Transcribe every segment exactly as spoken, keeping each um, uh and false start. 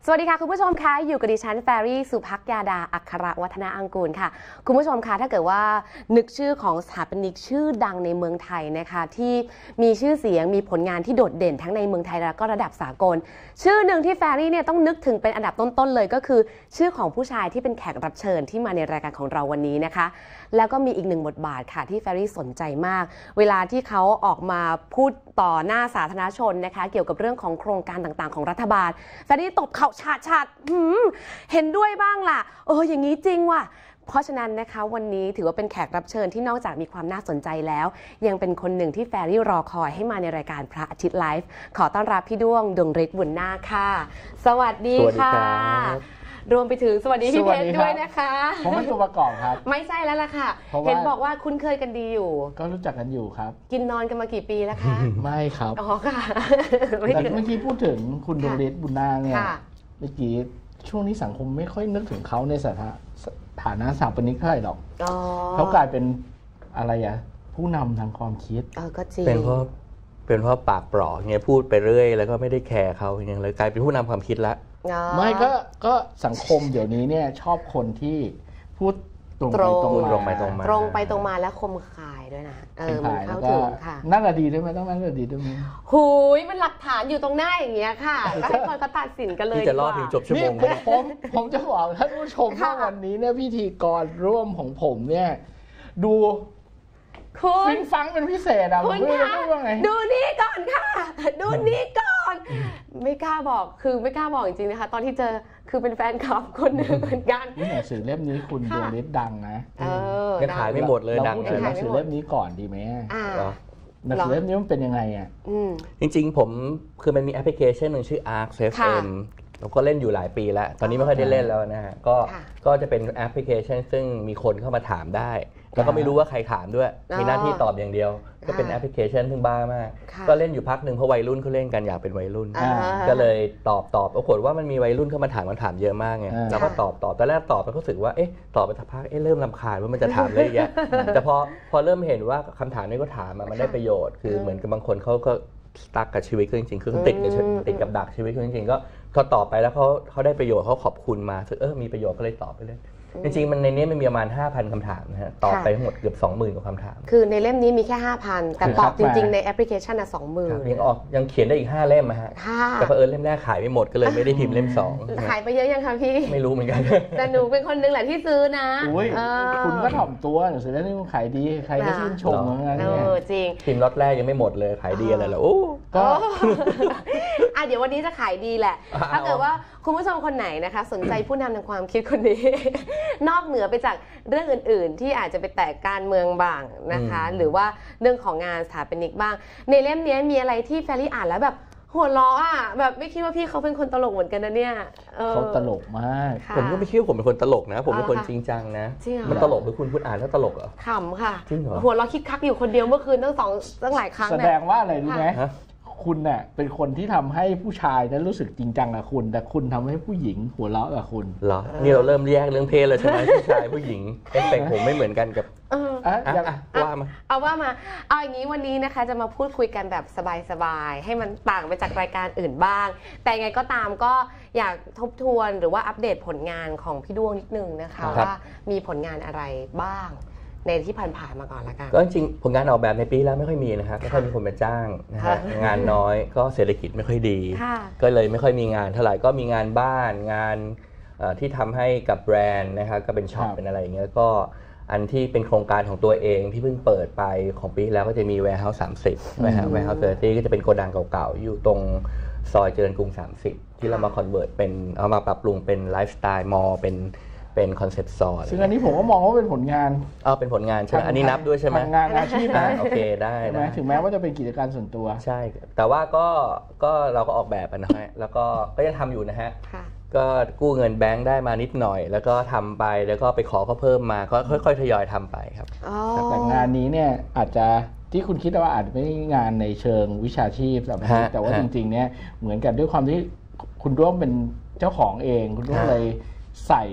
สวัสดีค่ะคุณผู้ชมคะอยู่กับดิฉันแฟรี่สุภักยาดาอัครวัฒนาอังกูลค่ะคุณผู้ชมคะถ้าเกิดว่านึกชื่อของสถาปนิกชื่อดังในเมืองไทยนะคะที่มีชื่อเสียงมีผลงานที่โดดเด่นทั้งในเมืองไทยและก็ระดับสากลชื่อหนึ่งที่แฟรี่เนี่ยต้องนึกถึงเป็นอันดับต้นๆเลยก็คือชื่อของผู้ชายที่เป็นแขกรับเชิญที่มาในรายการของเราวันนี้นะคะแล้วก็มีอีกหนึ่งบทบาทค่ะที่แฟรี่สนใจมากเวลาที่เขาออกมาพูดต่อหน้าสาธารณชนนะคะเกี่ยวกับเรื่องของโครงการต่างๆของรัฐบาลแฟรี่ตบเข่าชาดชาดเห็นด้วยบ้างล่ะเอออย่างนี้จริงว่ะเพราะฉะนั้นนะคะวันนี้ถือว่าเป็นแขกรับเชิญที่นอกจากมีความน่าสนใจแล้วยังเป็นคนหนึ่งที่แฟรี่รอคอยให้มาในรายการพระอาทิตย์ไลฟ์ขอต้อนรับพี่ด้วงดวงฤทธิ์บุญนาคค่ะสวัสดีค่ะรวมไปถึงสวัสดีพี่เพชรด้วยนะคะผมไม่ตัวประกอบครับไม่ใช่แล้วล่ะค่ะเห็นบอกว่าคุ้นเคยกันดีอยู่ก็รู้จักกันอยู่ครับกินนอนกันมากี่ปีแล้วคะไม่ครับอ๋อค่ะแต่เมื่อกี้พูดถึงคุณดวงฤทธิ์บุญนาคเนี่ยเมื่อกี้ช่วงนี้สังคมไม่ค่อยนึกถึงเขาในสถาฐานะสถาปนิกเท่าไหร่หรอกเขากลายเป็นอะไรอะผู้นำทางความคิดเออก็จริงเป็นเพราะเป็นเพราะปากเปราะไงพูดไปเรื่อยแล้วก็ไม่ได้แคร์เขาอย่างเลยกลายเป็นผู้นำความคิดละไม่ก็ก็สังคมเดี๋ยวนี้เนี่ยชอบคนที่พูดตรงไปตรงมาตรงไปตรงมาตรงไปตรงมาและคมคายด้วยนะเออมันเข้าถึงค่ะนั่นก็ดีด้วยไหมต้องนั่นก็ดีด้วยไหมหูยมันหลักฐานอยู่ตรงหน้าอย่างเงี้ยค่ะก็ให้คนเขาตัดสินกันเลยที่จะรอดถึงจบชั่วโมงนี้ผมผมจะบอกท่านผู้ชมว่าวันนี้เนี่ยพิธีกรร่วมของผมเนี่ยดูฟินฟังเป็นพิเศษอะคุณคะดูนี่ก่อนค่ะดูนี่ก่อนไม่กล้าบอกคือไม่กล้าบอกจริงๆนะคะตอนที่เจอคือเป็นแฟนคลับคนหนึ่งเหมือนกันนี่หนังสือเล่มนี้คุณดวงฤทธิ์ดังนะเออยังขายไม่หมดเลยดังเราพูดถึงหนังสือเล่มนี้ก่อนดีไหมหนังสือเล่มนี้มันเป็นยังไงอ่ะจริงๆผมคือมันมีแอปพลิเคชันหนึ่งชื่อ Arc เอฟ เอ็ม เราก็เล่นอยู่หลายปีแล้วตอนนี้ไม่ค่อยได้เล่นแล้วนะฮะก็ก็จะเป็นแอปพลิเคชันซึ่งมีคนเข้ามาถามได้แล้วก็ไม่รู้ว่าใครถามด้วยมีหน้าที่ตอบอย่างเดียวก็เป็นแอปพลิเคชันซึ่งบ้ามากก็เล่นอยู่พักหนึ่งเพราะวัยรุ่นเขาเล่นกันอยากเป็นวัยรุ่นก็เลยตอบตอบปรากฏว่ามันมีวัยรุ่นเข้ามาถามคำถามเยอะมากไงเราก็ตอบตอบตอนแรกตอบแล้วก็รู้สึกว่าเอ๊ะตอบไปสักพักเอ๊ะเริ่มรำคาญว่ามันจะถามอะไรเยอะแต่พอพอเริ่มเห็นว่าคำถามนี้ก็ถามมันได้ประโยชน์คือเหมือนกับบางคนเขาก็ตักกับชีวิตจริงๆคือติดกับติดกับดักชีวิตจริงๆก็เขาตอบไปแล้วเขาเขาได้ประโยชน์เขาขอบคุณมาเออมีประโยชน์ก็เลยตอบไปเลยจริงๆมันในนี้มันมีประมาณ ห้าพัน คำถามนะฮะตอบไปทั้งหมดเกือบ สองหมื่น กว่าคำถามคือในเล่มนี้มีแค่ ห้าพัน แต่ตอบจริงๆในแอปพลิเคชันน่ะ สองหมื่นยังออกยังเขียนได้อีกห้าเล่มนะฮะแต่เผอิญเล่มแรกขายไม่หมดก็เลยไม่ได้พิมพ์เล่มสองขายไปเยอะยังคะพี่ไม่รู้เหมือนกันแต่หนูเป็นคนนึงแหละที่ซื้อนะคุณก็ถ่อมตัวหนังสือเล่มนี้ขายดีใครก็ชื่นชมเหมือนกันเนี่ยจริงพิมพ์ล็อตแรกยังไม่หมดเลยขายดีอะไรล่ะโอ้ก็อ่ะเดี๋ยววันนี้จะขายดีแหละถ้าเกิดว่าคุณผู้ชมคนไหนนะคะสนใจผู้นำทางความคิดคนนี้นอกเหนือไปจากเรื่องอื่นๆที่อาจจะไปแตะการเมืองบ้างนะคะหรือว่าเรื่องของงานสถาปนิกบ้างในเล่มนี้มีอะไรที่แฟรี่อ่านแล้วแบบหัวเราะอ่ะแบบไม่คิดว่าพี่เขาเป็นคนตลกเหมือนกันนะเนี่ยเขาตลกมากผมก็ไม่คิดว่าผมเป็นคนตลกนะผมเป็นคนจริงจังนะมันตลกหรือคุณพูดอ่านแล้วตลกเหรอขำค่ะจริงเหรอหัวเราะคิกคักอยู่คนเดียวเมื่อคืนตั้งสองตั้งหลายครั้งแสดงว่าอะไรรู้ไหมคุณเนี่ยเป็นคนที่ทำให้ผู้ชายนั้นรู้สึกจริงจังกับคุณแต่คุณทำให้ผู้หญิงหัวเราะกับคุณเหรอนี่เราเริ่มแยกเรื่องเพศเลยใช่ไหมผู้ชายผู้หญิงเอฟเฟกต์ผมไม่เหมือนกันกับเออว่ามาเอาว่ามาเอาอย่างนี้วันนี้นะคะจะมาพูดคุยกันแบบสบายๆให้มันต่างไปจากรายการอื่นบ้างแต่ไงก็ตามก็อยากทบทวนหรือว่าอัปเดตผลงานของพี่ดวงนิดนึงนะคะว่ามีผลงานอะไรบ้างในที่ผ่านๆมาก่อนละกันก็จริงผลงานออกแบบในปีแล้วไม่ค่อยมีนะครับไม่ค่อยมีคนมาจ้างนะฮะงานน้อยก็เศรษฐกิจไม่ค่อยดีก็เลยไม่ค่อยมีงานเท่าไหร่ก็มีงานบ้านงานที่ทำให้กับแบรนด์นะครับก็เป็นช็อปเป็นอะไรอย่างเงี้ยก็อันที่เป็นโครงการของตัวเองที่เพิ่งเปิดไปของปีแล้วก็จะมี Warehouse สามสิบนะฮะ Warehouse สามสิบก็จะเป็นโกดังเก่าๆอยู่ตรงซอยเจริญกรุงสามสิบที่เรามาคอนเวิร์ตเป็นเอามาปรับปรุงเป็นไลฟ์สไตล์มอลเป็นเป็นคอนเซ็ปต์ซอยซึ่งอันนี้ผมก็มองว่าเป็นผลงานอ๋อเป็นผลงานใช่ไหมอันนี้นับด้วยใช่ไหมงานอาชีพนะโอเคได้นะถึงแม้ว่าจะเป็นกิจการส่วนตัวใช่แต่ว่าก็ก็เราก็ออกแบบนะฮะแล้วก็ก็ยังทำอยู่นะฮะก็กู้เงินแบงค์ได้มานิดหน่อยแล้วก็ทำไปแล้วก็ไปขอเขาเพิ่มมาก็ค่อยๆทยอยทำไปครับแต่งานนี้เนี่ยอาจจะที่คุณคิดว่าอาจจะไม่ใช่งานในเชิงวิชาชีพแต่ว่าจริงๆเนี่ยเหมือนกันด้วยความที่คุณร่วมเป็นเจ้าของเองคุณร่วมเลยใส่ค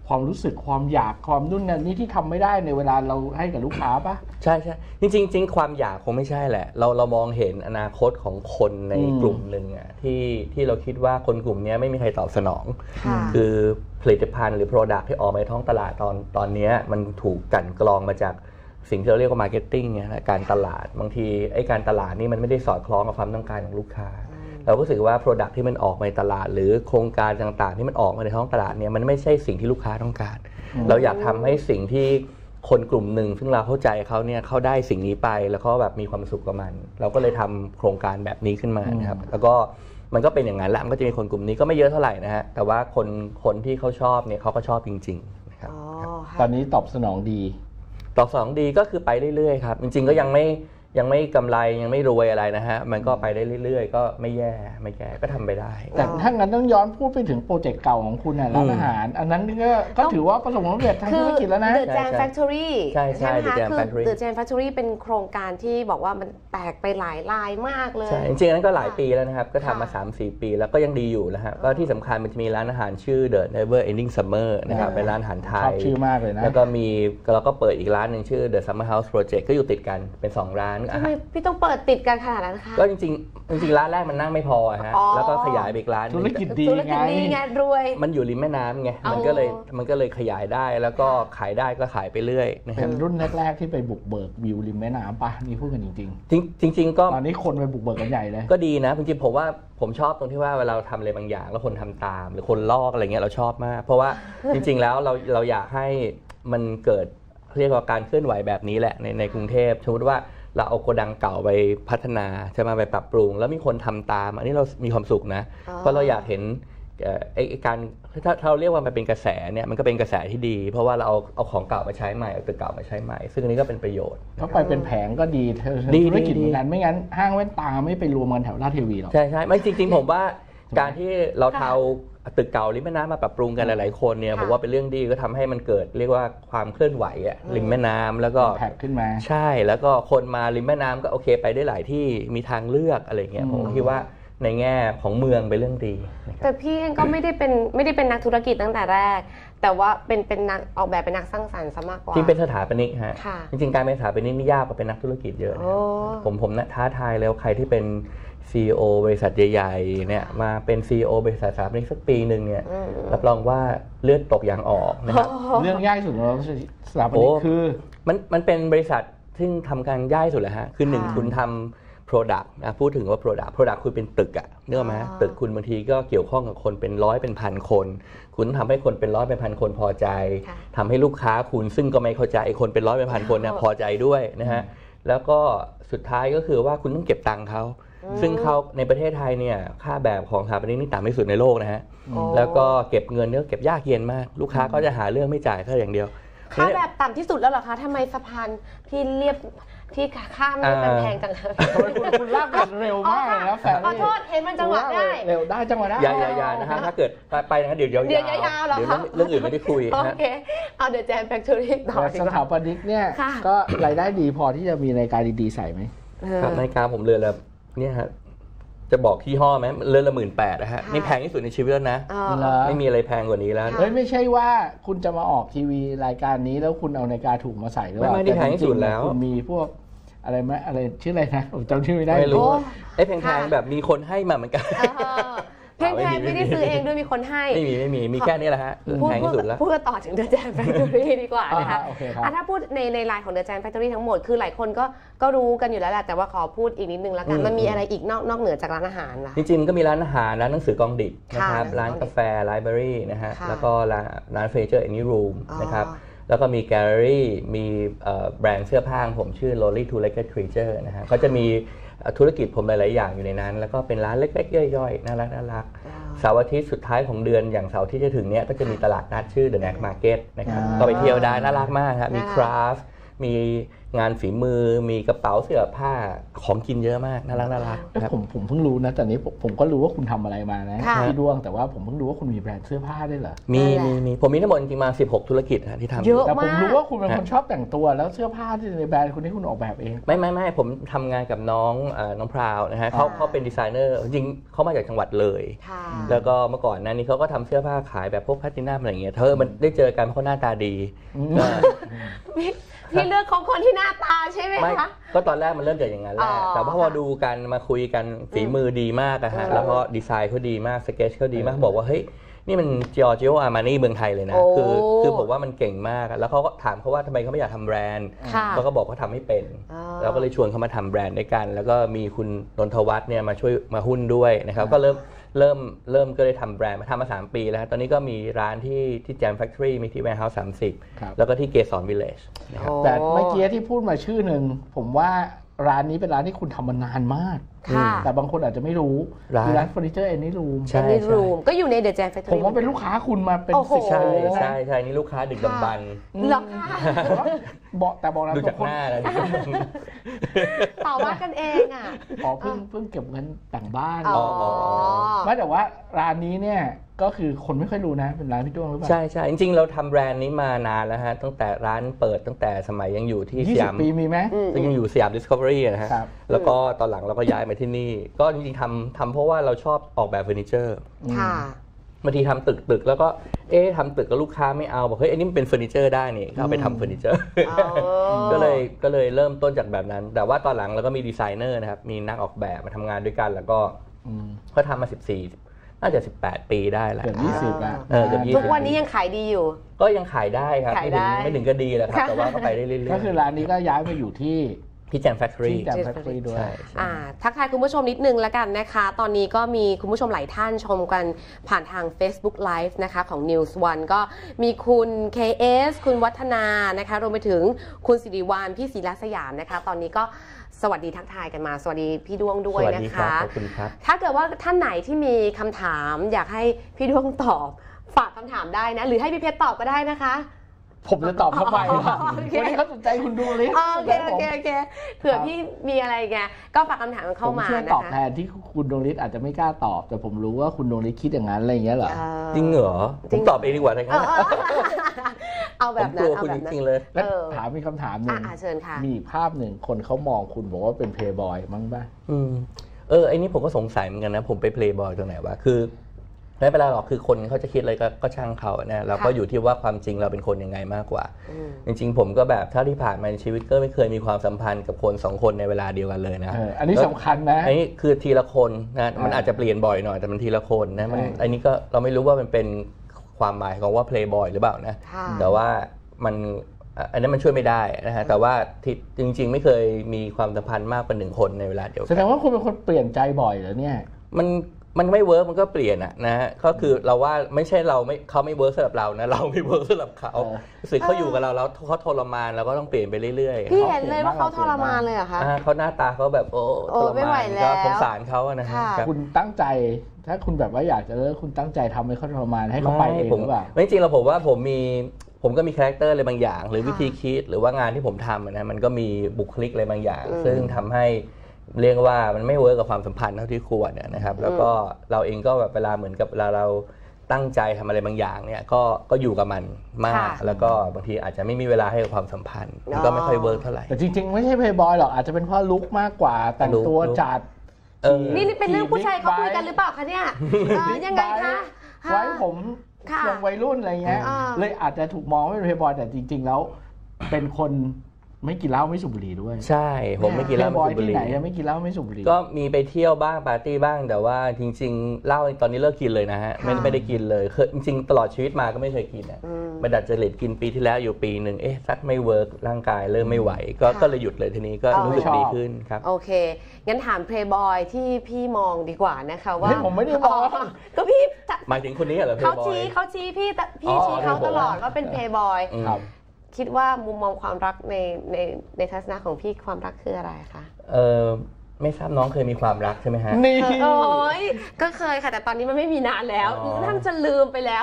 ความรู้สึกความอยากความนุ่นนั่นนี่ที่ทำไม่ได้ในเวลาเราให้กับลูกค้าปะใช่ใช่จริงจริงความอยากคงไม่ใช่แหละเราเรามองเห็นอนาคตของคนในกลุ่มหนึ่งอ่ะที่ที่เราคิดว่าคนกลุ่มนี้ไม่มีใครตอบสนองคือผลิตภัณฑ์หรือ Product ที่ออกมาในท้องตลาดตอนตอนนี้มันถูกกั่นกรองมาจากสิ่งที่เราเรียกว่า Marketing เนี่ยการตลาดบางทีไอ้การตลาดนี่มันไม่ได้สอดคล้องกับความต้องการของลูกค้าเราก็รู้สึกว่า Product ที่มันออกมาในตลาดหรือโครงการต่างๆที่มันออกมาในท้องตลาดเนี่ยมันไม่ใช่สิ่งที่ลูกค้าต้องการเราอยากทำให้สิ่งที่คนกลุ่มหนึ่งซึ่งเราเข้าใจเขาเนี่ยเขาได้สิ่งนี้ไปแล้วเขาแบบมีความสุขกับมันเราก็เลยทำโครงการแบบนี้ขึ้นมานะครับแล้วก็มันก็เป็นอย่างนั้นแหละมันก็จะมีคนกลุ่มนี้ก็ไม่เยอะเท่าไหร่นะฮะแต่ว่าคนคนที่เขาชอบเนี่ยเขาก็ชอบจริงๆนะครับตอนนี้ตอบสนองดีตอบสนองดีก็คือไปเรื่อยๆครับจริงๆก็ยังไม่ยังไม่กำไรยังไม่รวยอะไรนะฮะมันก็ไปได้เรื่อยๆก็ไม่แย่ไม่แย่ก็ทำไปได้แต่ถ้างั้นต้องย้อนพูดไปถึงโปรเจกต์เก่าของคุณนะร้านอาหารอันนั้นก็ก็ถือว่าประสบความสำเร็จทางธุรกิจแล้วนะ The Jam Factory ใช่ใช่ The Jam Factory The Jam Factory เป็นโครงการที่บอกว่ามันแตกไปหลายรายมากเลยใช่จริงๆนั้นก็หลายปีแล้วนะครับก็ทำมา สามสี่ ปีแล้วก็ยังดีอยู่นะฮะก็ที่สำคัญมันจะมีร้านอาหารชื่อ The Never Ending Summer นะครับเป็นร้านอาหารไทยชอบชื่อมากเลยนะแล้วก็มีเราก็เปิดอีกร้านหนึ่งชื่อ The Summer House Project ก็อยู่ติดกันเป็นสองร้านทำไมพี่ต้องเปิดติดกันขนาดนั้นคะก็จริงๆจริงๆร้านแรกมันนั่งไม่พอฮะแล้วก็ขยายไปอีกร้านธุรกิจดีไงไงรวยมันอยู่ริมแม่น้ำไงมันก็เลยมันก็เลยขยายได้แล้วก็ขายได้ก็ขายไปเรื่อยเป็นรุ่นแรกๆที่ไปบุกเบิกวิวริมแม่น้ำป่ะนี่พูดกันจริงๆจริงจริงๆก็ตอนนี้คนไปบุกเบิกกันใหญ่เลยก็ดีนะจริงๆผมว่าผมชอบตรงที่ว่าเวลาเราทำอะไรบางอย่างแล้วคนทำตามหรือคนลอกอะไรเงี้ยเราชอบมากเพราะว่าจริงๆแล้วเราเราอยากให้มันเกิดเรียกว่าการเคลื่อนไหวแบบนี้แหละในในกรุงเทพสมมติว่าเราเอาโกดังเก่าไปพัฒนาจะมาไปปรับปรุงแล้วมีคนทำตามอันนี้เรามีความสุขนะเพราะเราอยากเห็นไอ้การถ้าเราเรียกว่ามันเป็นกระแสเนี่ยมันก็เป็นกระแสที่ดีเพราะว่าเราเอาเอาของเก่ามาใช้ใหม่เอาตึกเก่ามาใช้ใหม่ซึ่งอันนี้ก็เป็นประโยชน์ถ้าไปเป็นแผงก็ดีธุรกิจเหมือนกันไม่งั้นห้างแว่นตาไม่ไปรวมกันแถวลาดเทวีหรอกใช่ใช่ไม่จริงๆผมว่าการที่เราเทาตึกเก่าริมแม่น้ำมาปรับปรุงกันหลายๆคนเนี่ยผมว่าเป็นเรื่องดีก็ทำให้มันเกิดเรียกว่าความเคลื่อนไหวอะริมแม่น้ำแล้วก็แพ็กขึ้นมาใช่แล้วก็คนมาริมแม่น้ำก็โอเคไปได้หลายที่มีทางเลือกอะไรเงี้ยผมคิดว่าในแง่ของเมืองเป็นเรื่องดีแต่พี่เองก็ไม่ได้เป็นไม่ได้เป็นนักธุรกิจตั้งแต่แรกแต่ว่าเป็นเป็นนักออกแบบเป็นนักสร้างสรรค์ซะมากกว่าจริงเป็นสถาปนิกฮะจริงๆการเป็นสถาปนิกนี่ยากกว่าเป็นนักธุรกิจเยอะนะผมผมท้าทายแล้วใครที่เป็น ซี อี โอ บริษัทใหญ่ๆเนี่ยมาเป็น ซี อี โอ บริษัทสถาปนิกสักปีหนึ่งเนี่ยรับรองว่าเลือดตกยางออกนะครับเรื่องยากสุดของเราสถาปนิกคือมันมันเป็นบริษัทซึ่งทำการยากสุดเลยฮะคือหนึ่งคุณทำ Product นะพูดถึงว่า Product Product คุณเป็นตึกอะเนื่องไหมตึกคุณบางทีก็เกี่ยวข้องกับคนเป็นร้อยเป็นพันคนคุณทำให้คนเป็นร้อยเป็นพันคนพอใจทำให้ลูกค้าคุณซึ่งก็ไม่เข้าใจคนเป็นร้อยเป็นพันคนเนี่ยพอใจด้วยนะฮะแล้วก็สุดท้ายก็คือว่าคุณต้องเก็บตังค์เขาซึ่งเขาในประเทศไทยเนี่ยค่าแบบของสถาปนิกนี่ต่ำที่สุดในโลกนะฮะแล้วก็เก็บเงินเนี่ยเก็บยากเย็นมากลูกค้าก็จะหาเรื่องไม่จ่ายแค่อย่างเดียวค่าแบบต่ำที่สุดแล้วเหรอคะทำไมสะพานที่เรียบที่ข้ามนี่มันแพงจังเลยคุณลากแบบเร็วมากเลยนะแฟนขอโทษเห็นมันจังหวะได้เร็วได้จังหวะได้ยาวๆนะฮะถ้าเกิดไปนะเดี๋ยวยาวๆเดี๋ยวยาวๆหรอคะเรื่องอื่นไม่ได้คุยโอเคเอาเดอะแจมแฟคทอรี่ต่อสถาปนิกเนี่ยก็รายได้ดีพอที่จะมีนาฬิกาดีๆใส่ไหมครับนาฬิกาผมเรือนละเนี่ยฮะจะบอกที่ห้อไหมเรือนละหมื่นแปดนะฮะนี่แพงที่สุดในชีวิตแล้วนะไม่มีอะไรแพงกว่านี้แล้วเฮ้ยไม่ใช่ว่าคุณจะมาออกทีวีรายการนี้แล้วคุณเอานาฬิกาถูกมาใส่หรือเปล่าไม่ได้แพงที่สุดแล้วคุณมีพวกอะไรไหมอะไรชื่ออะไรนะผมจำชื่อไม่ได้ไม่รู้ไอ้แพงๆแบบมีคนให้มาเหมือนกันแพงๆไม่ได้ซื้อเองด้วยมีคนให้ไม่มีไม่มีมีแค่นี้แหละฮะแพงที่สุดแล้วพูดต่อถึง The Jam Factory ดีกว่านะคะถ้าพูดในในไลน์ของ The Jam Factory ทั้งหมดคือหลายคนก็ก็รู้กันอยู่แล้วแหละแต่ว่าขอพูดอีกนิดนึงละกันมันมีอะไรอีกนอกนอกเหนือจากร้านอาหารล่ะจริงๆก็มีร้านอาหารร้านหนังสือกองดิบนะครับร้านกาแฟไลบรารีนะฮะแล้วก็ร้านเฟอร์นิเจอร์แอนด์รูมนะครับแล้วก็มีแกลเลอรี่มีแบรนด์เสื้อผ้าของผมชื่อ Lolly Two-Legged Creature นะฮะก็จะมีธุรกิจผมหลายๆอย่างอยู่ในนั้นแล้วก็เป็นร้านเล็กๆย่อยๆน่ารักน่ารักเสาร์อาทิตย์สุดท้ายของเดือนอย่างเสาร์ที่จะถึงเนี้ยก็จะมีตลาดนัดชื่อ The Next Market นะครับก็ไปเที่ยวได้น่ารักมากครับมีคราฟต์มีงานฝีมือมีกระเป๋าเสื้อผ้าของกินเยอะมากน่ารักน่ารักครับผมผมเพิ่งรู้นะแต่นี้ผมก็รู้ว่าคุณทำอะไรมานะพี่ดวงแต่ว่าผมเพิ่งรู้ว่าคุณมีแบรนด์เสื้อผ้าด้วยเหรอมีมีมีผมมีทั้งหมดจริงๆมาสิบหกธุรกิจที่ทำเยอะมากแต่ผมรู้ว่าคุณเป็นคนชอบแต่งตัวแล้วเสื้อผ้าที่ในแบรนด์คุณที่คุณออกแบบเองไม่ไม่ไม่ผมทำงานกับน้องน้องพราวนะฮะเขาเขาเป็นดีไซเนอร์จริงเขามาจากจังหวัดเลยแล้วก็เมื่อก่อนนั้นนี่เขาก็ทำเสื้อผ้าขายแบบพวกแพลตินัมอะไรอย่างเงี้ยเธอมันได้เจอกันเพราะเขาหน้าตาดีพี่เลือกของคนที่หน้าตาใช่ไหมคะก็ตอนแรกมันเริ่มจากอย่างนั้นแหละแต่พอมาดูกันมาคุยกันฝีมือดีมากอะฮะแล้วก็ดีไซน์เขาดีมากสเก็ตช์เขาดีมากบอกว่าเฮ้ยนี่มันจอร์จิโออาร์มานีเมืองไทยเลยนะคือคือผมว่ามันเก่งมากแล้วเขาก็ถามเขาว่าทำไมเขาไม่อยากทำแบรนด์เขาก็บอกเขาทำไม่เป็นแล้วก็เลยชวนเขามาทำแบรนด์ด้วยกันแล้วก็มีคุณนนทวัฒน์เนี่ยมาช่วยมาหุ้นด้วยนะครับก็เริ่มเริ่มเริ่มก็เลยทำแบรนด์มาทำมาสามปีแล้วตอนนี้ก็มีร้านที่ที่แจมแฟคทอรี่มีที่แวร์เฮาส์สามสิบแล้วก็ที่เกสรวิลเลจนะครับแต่เมื่อกี้ที่พูดมาชื่อหนึ่งผมว่าร้านนี้เป็นร้านที่คุณทำมานานมากแต่บางคนอาจจะไม่รู้คือร้านเฟอร์นิเจอร์แอนนี่รูมแอนนี่รูมก็อยู่ในเดอะแจมแฟคทอรี่ผมว่าเป็นลูกค้าคุณมาเป็นสิบใช่ใช่ใช่นี่ลูกค้าดึกดำบรรพ์หรอคะบอกแต่บอกนะดูจากหน้าเลยต่อว่ากันเองอ่ะอ๋อเพิ่งเพิ่งเก็บเงินแต่งบ้านอ๋อไม่แต่ว่าร้านนี้เนี่ยก็คือคนไม่ค่อยรู้นะเป็นร้านพี่ด้วงหรือเปล่าใช่ใช่จริงๆเราทำแบรนด์นี้มานานแล้วฮะตั้งแต่ร้านเปิดตั้งแต่สมัยยังอยู่ที่สยามปีมีไหมยังอยู่สยามดิสคัฟเวอรี่นะฮะแล้วก็ตอนหลังเราก็ย้ายมาที่นี่ก็จริงๆทำทำเพราะว่าเราชอบออกแบบเฟอร์นิเจอร์บางทีทำตึกตึกแล้วก็เอ๊ะทำตึกกับลูกค้าไม่เอาบอกเฮ้ยอันนี้มันเป็นเฟอร์นิเจอร์ได้นี่ก็เอาไปทำเฟอร์นิเจอร์ก็เลยก็เลยเริ่มต้นจากแบบนั้นแต่ว่าตอนหลังเราก็มีดีไซเนอร์นะครับมีนักออกแบบมาทำงานด้วยกันแล้วก็เขาทำมาสิบสี่น่าจะสิบแปดปีได้แล้วเกือบยี่สิบแล้วเออเกือบยี่สิบทุกวันนี้ยังขายดีอยู่ก็ยังขายได้ครับไม่ถึงไม่ถึงก็ดีแล้วครับแต่ว่าก็ไปได้เรื่อยๆก็คือร้านนี้ก็ย้ายมาอยู่ที่ที่แจมแฟคทอรี่ที่แจมแฟคทอรี่ด้วยทักทายคุณผู้ชมนิดนึงแล้วกันนะคะตอนนี้ก็มีคุณผู้ชมหลายท่านชมกันผ่านทาง Facebook Live นะคะของ News One ก็มีคุณ เค เอส คุณวัฒนานะคะรวมไปถึงคุณสิริวานพี่ศรีรัสยามนะคะตอนนี้ก็สวัสดีทักทายกันมาสวัสดีพี่ดวงด้วยนะคะขอบคุณครับถ้าเกิดว่าท่านไหนที่มีคำถามอยากให้พี่ดวงตอบฝากคำถามได้นะหรือให้พี่เพชรตอบก็ได้นะคะผมจะตอบทำไมล่ะวันนี้เขาสนใจคุณดูเลยโอเคโอเคโอเคเผื่อพี่มีอะไรไงก็ฝากคำถามเข้ามานะคะผมช่วยตอบแทนที่คุณดวงฤทธิ์อาจจะไม่กล้าตอบแต่ผมรู้ว่าคุณดวงฤทธิ์คิดอย่างนั้นอะไรอย่างเงี้ยเหรอจริงเหรอผมตอบเองดีกว่านะครับเอาแบบนั้นเอาแบบนั้นจริงๆเลยแล้วถามมีคำถามหนึ่งเชิญค่ะมีภาพหนึ่งคนเขามองคุณบอกว่าเป็นเพลย์บอยมั้งป่ะอืมเออไอ้นี่ผมก็สงสัยเหมือนกันนะผมไปเพลย์บอยตรงไหนวะคือไม่เป็นไรหรอกคือคนเขาจะคิดอะไรก็ช่างเขาเนี่ยเราก็อยู่ที่ว่าความจริงเราเป็นคนยังไงมากกว่าจริงๆผมก็แบบเท่าที่ผ่านมาในชีวิตก็ไม่เคยมีความสัมพันธ์กับคนสองคนในเวลาเดียวกันเลยนะอันนี้สำคัญนะอันนี้คือทีละคนนะมันอาจจะเปลี่ยนบ่อยหน่อยแต่มันทีละคนนะมันอันนี้ก็เราไม่รู้ว่ามันเป็นความหมายของว่าเพลย์บอยหรือเปล่านะแต่ว่ามันอันนั้นมันช่วยไม่ได้นะฮะแต่ว่าจริงๆไม่เคยมีความสัมพันธ์มากกว่าหนึ่งคนในเวลาเดียวกันแสดงว่าคุณเป็นคนเปลี่ยนใจบ่อยเหรอเนี่ยมันมันไม่เวิร์กมันก็เปลี่ยนอะนะฮะก็คือเราว่าไม่ใช่เราไม่เขาไม่เวิร์กสำหรับเรานะเราไม่เวิร์กสำหรับเขารู้สึกเขาอยู่กับเราแล้วเขาทรมานเราก็ต้องเปลี่ยนไปเรื่อยๆพี่เห็นเลยว่าเขาทรมานเลยเหรอคะเขาหน้าตาเขาแบบโอ้ทรมานก็สงสารเขานะฮะคุณตั้งใจถ้าคุณแบบว่าอยากจะเลิกคุณตั้งใจทำให้เขาทรมานให้เขาไปเองหรือเปล่าไม่จริงเราผมว่าผมมีผมก็มีคาแรคเตอร์อะไรบางอย่างหรือวิธีคิดหรือว่างานที่ผมทำนะมันก็มีบุคลิกอะไรบางอย่างซึ่งทำให้เรียกว่ามันไม่เวิร์กกับความสัมพันธ์เท่าที่ควรนะครับแล้วก็เราเองก็แบบเวลาเหมือนกับเวลาเราตั้งใจทำอะไรบางอย่างเนี่ยก็ก็อยู่กับมันมากแล้วก็บางทีอาจจะไม่มีเวลาให้กับความสัมพันธ์มันก็ไม่ค่อยเวิร์กเท่าไหร่แต่จริงๆไม่ใช่เพย์บอยหรอกอาจจะเป็นเพราะลุคมากกว่าแต่งตัวจัดนี่นี่เป็นเรื่องผู้ชายเขาคุยกันหรือเปล่าคะเนี่ยยังไงคะไว้ผมยังวัยรุ่นอะไรเงี้ยเลยอาจจะถูกมองว่าเป็นเพย์บอยแต่จริงๆแล้วเป็นคนไม่กินเหล้าไม่สูบบุหรี่ด้วยใช่ผมไม่กินเหล้าไม่สูบบุหรี่ที่ไหนไม่กินเหล้าไม่สูบบุหรี่ก็มีไปเที่ยวบ้างปาร์ตี้บ้างแต่ว่าจริงๆเหล้าตอนนี้เลิกกินเลยนะฮะไม่ไม่ได้กินเลยเคยจริงๆตลอดชีวิตมาก็ไม่เคยกินอ่ะมาดัดจริตกินปีที่แล้วอยู่ปีหนึ่งเอ๊ะสักไม่เวิร์กร่างกายเริ่มไม่ไหวก็ก็เลยหยุดเลยทีนี้ก็รู้สึกดีขึ้นครับโอเคงั้นถามเพลย์บอยที่พี่มองดีกว่านะคะว่าผมไม่ได้มองก็พี่หมายถึงคนนี้เหรอเพลย์บอยเขาชี้เขาชี้พี่พี่ชี้เขาตลอดว่าเป็นเพลย์บอยคิดว่ามุมมองความรักในในในทัศนะของพี่ความรักคืออะไรคะเออไม่ทราบน้องเคยมีความรักใช่ไหมฮะนี่โอ้ยก็เคยค่ะแต่ตอนนี้มันไม่มีนานแล้วท่านจะลืมไปแล้ว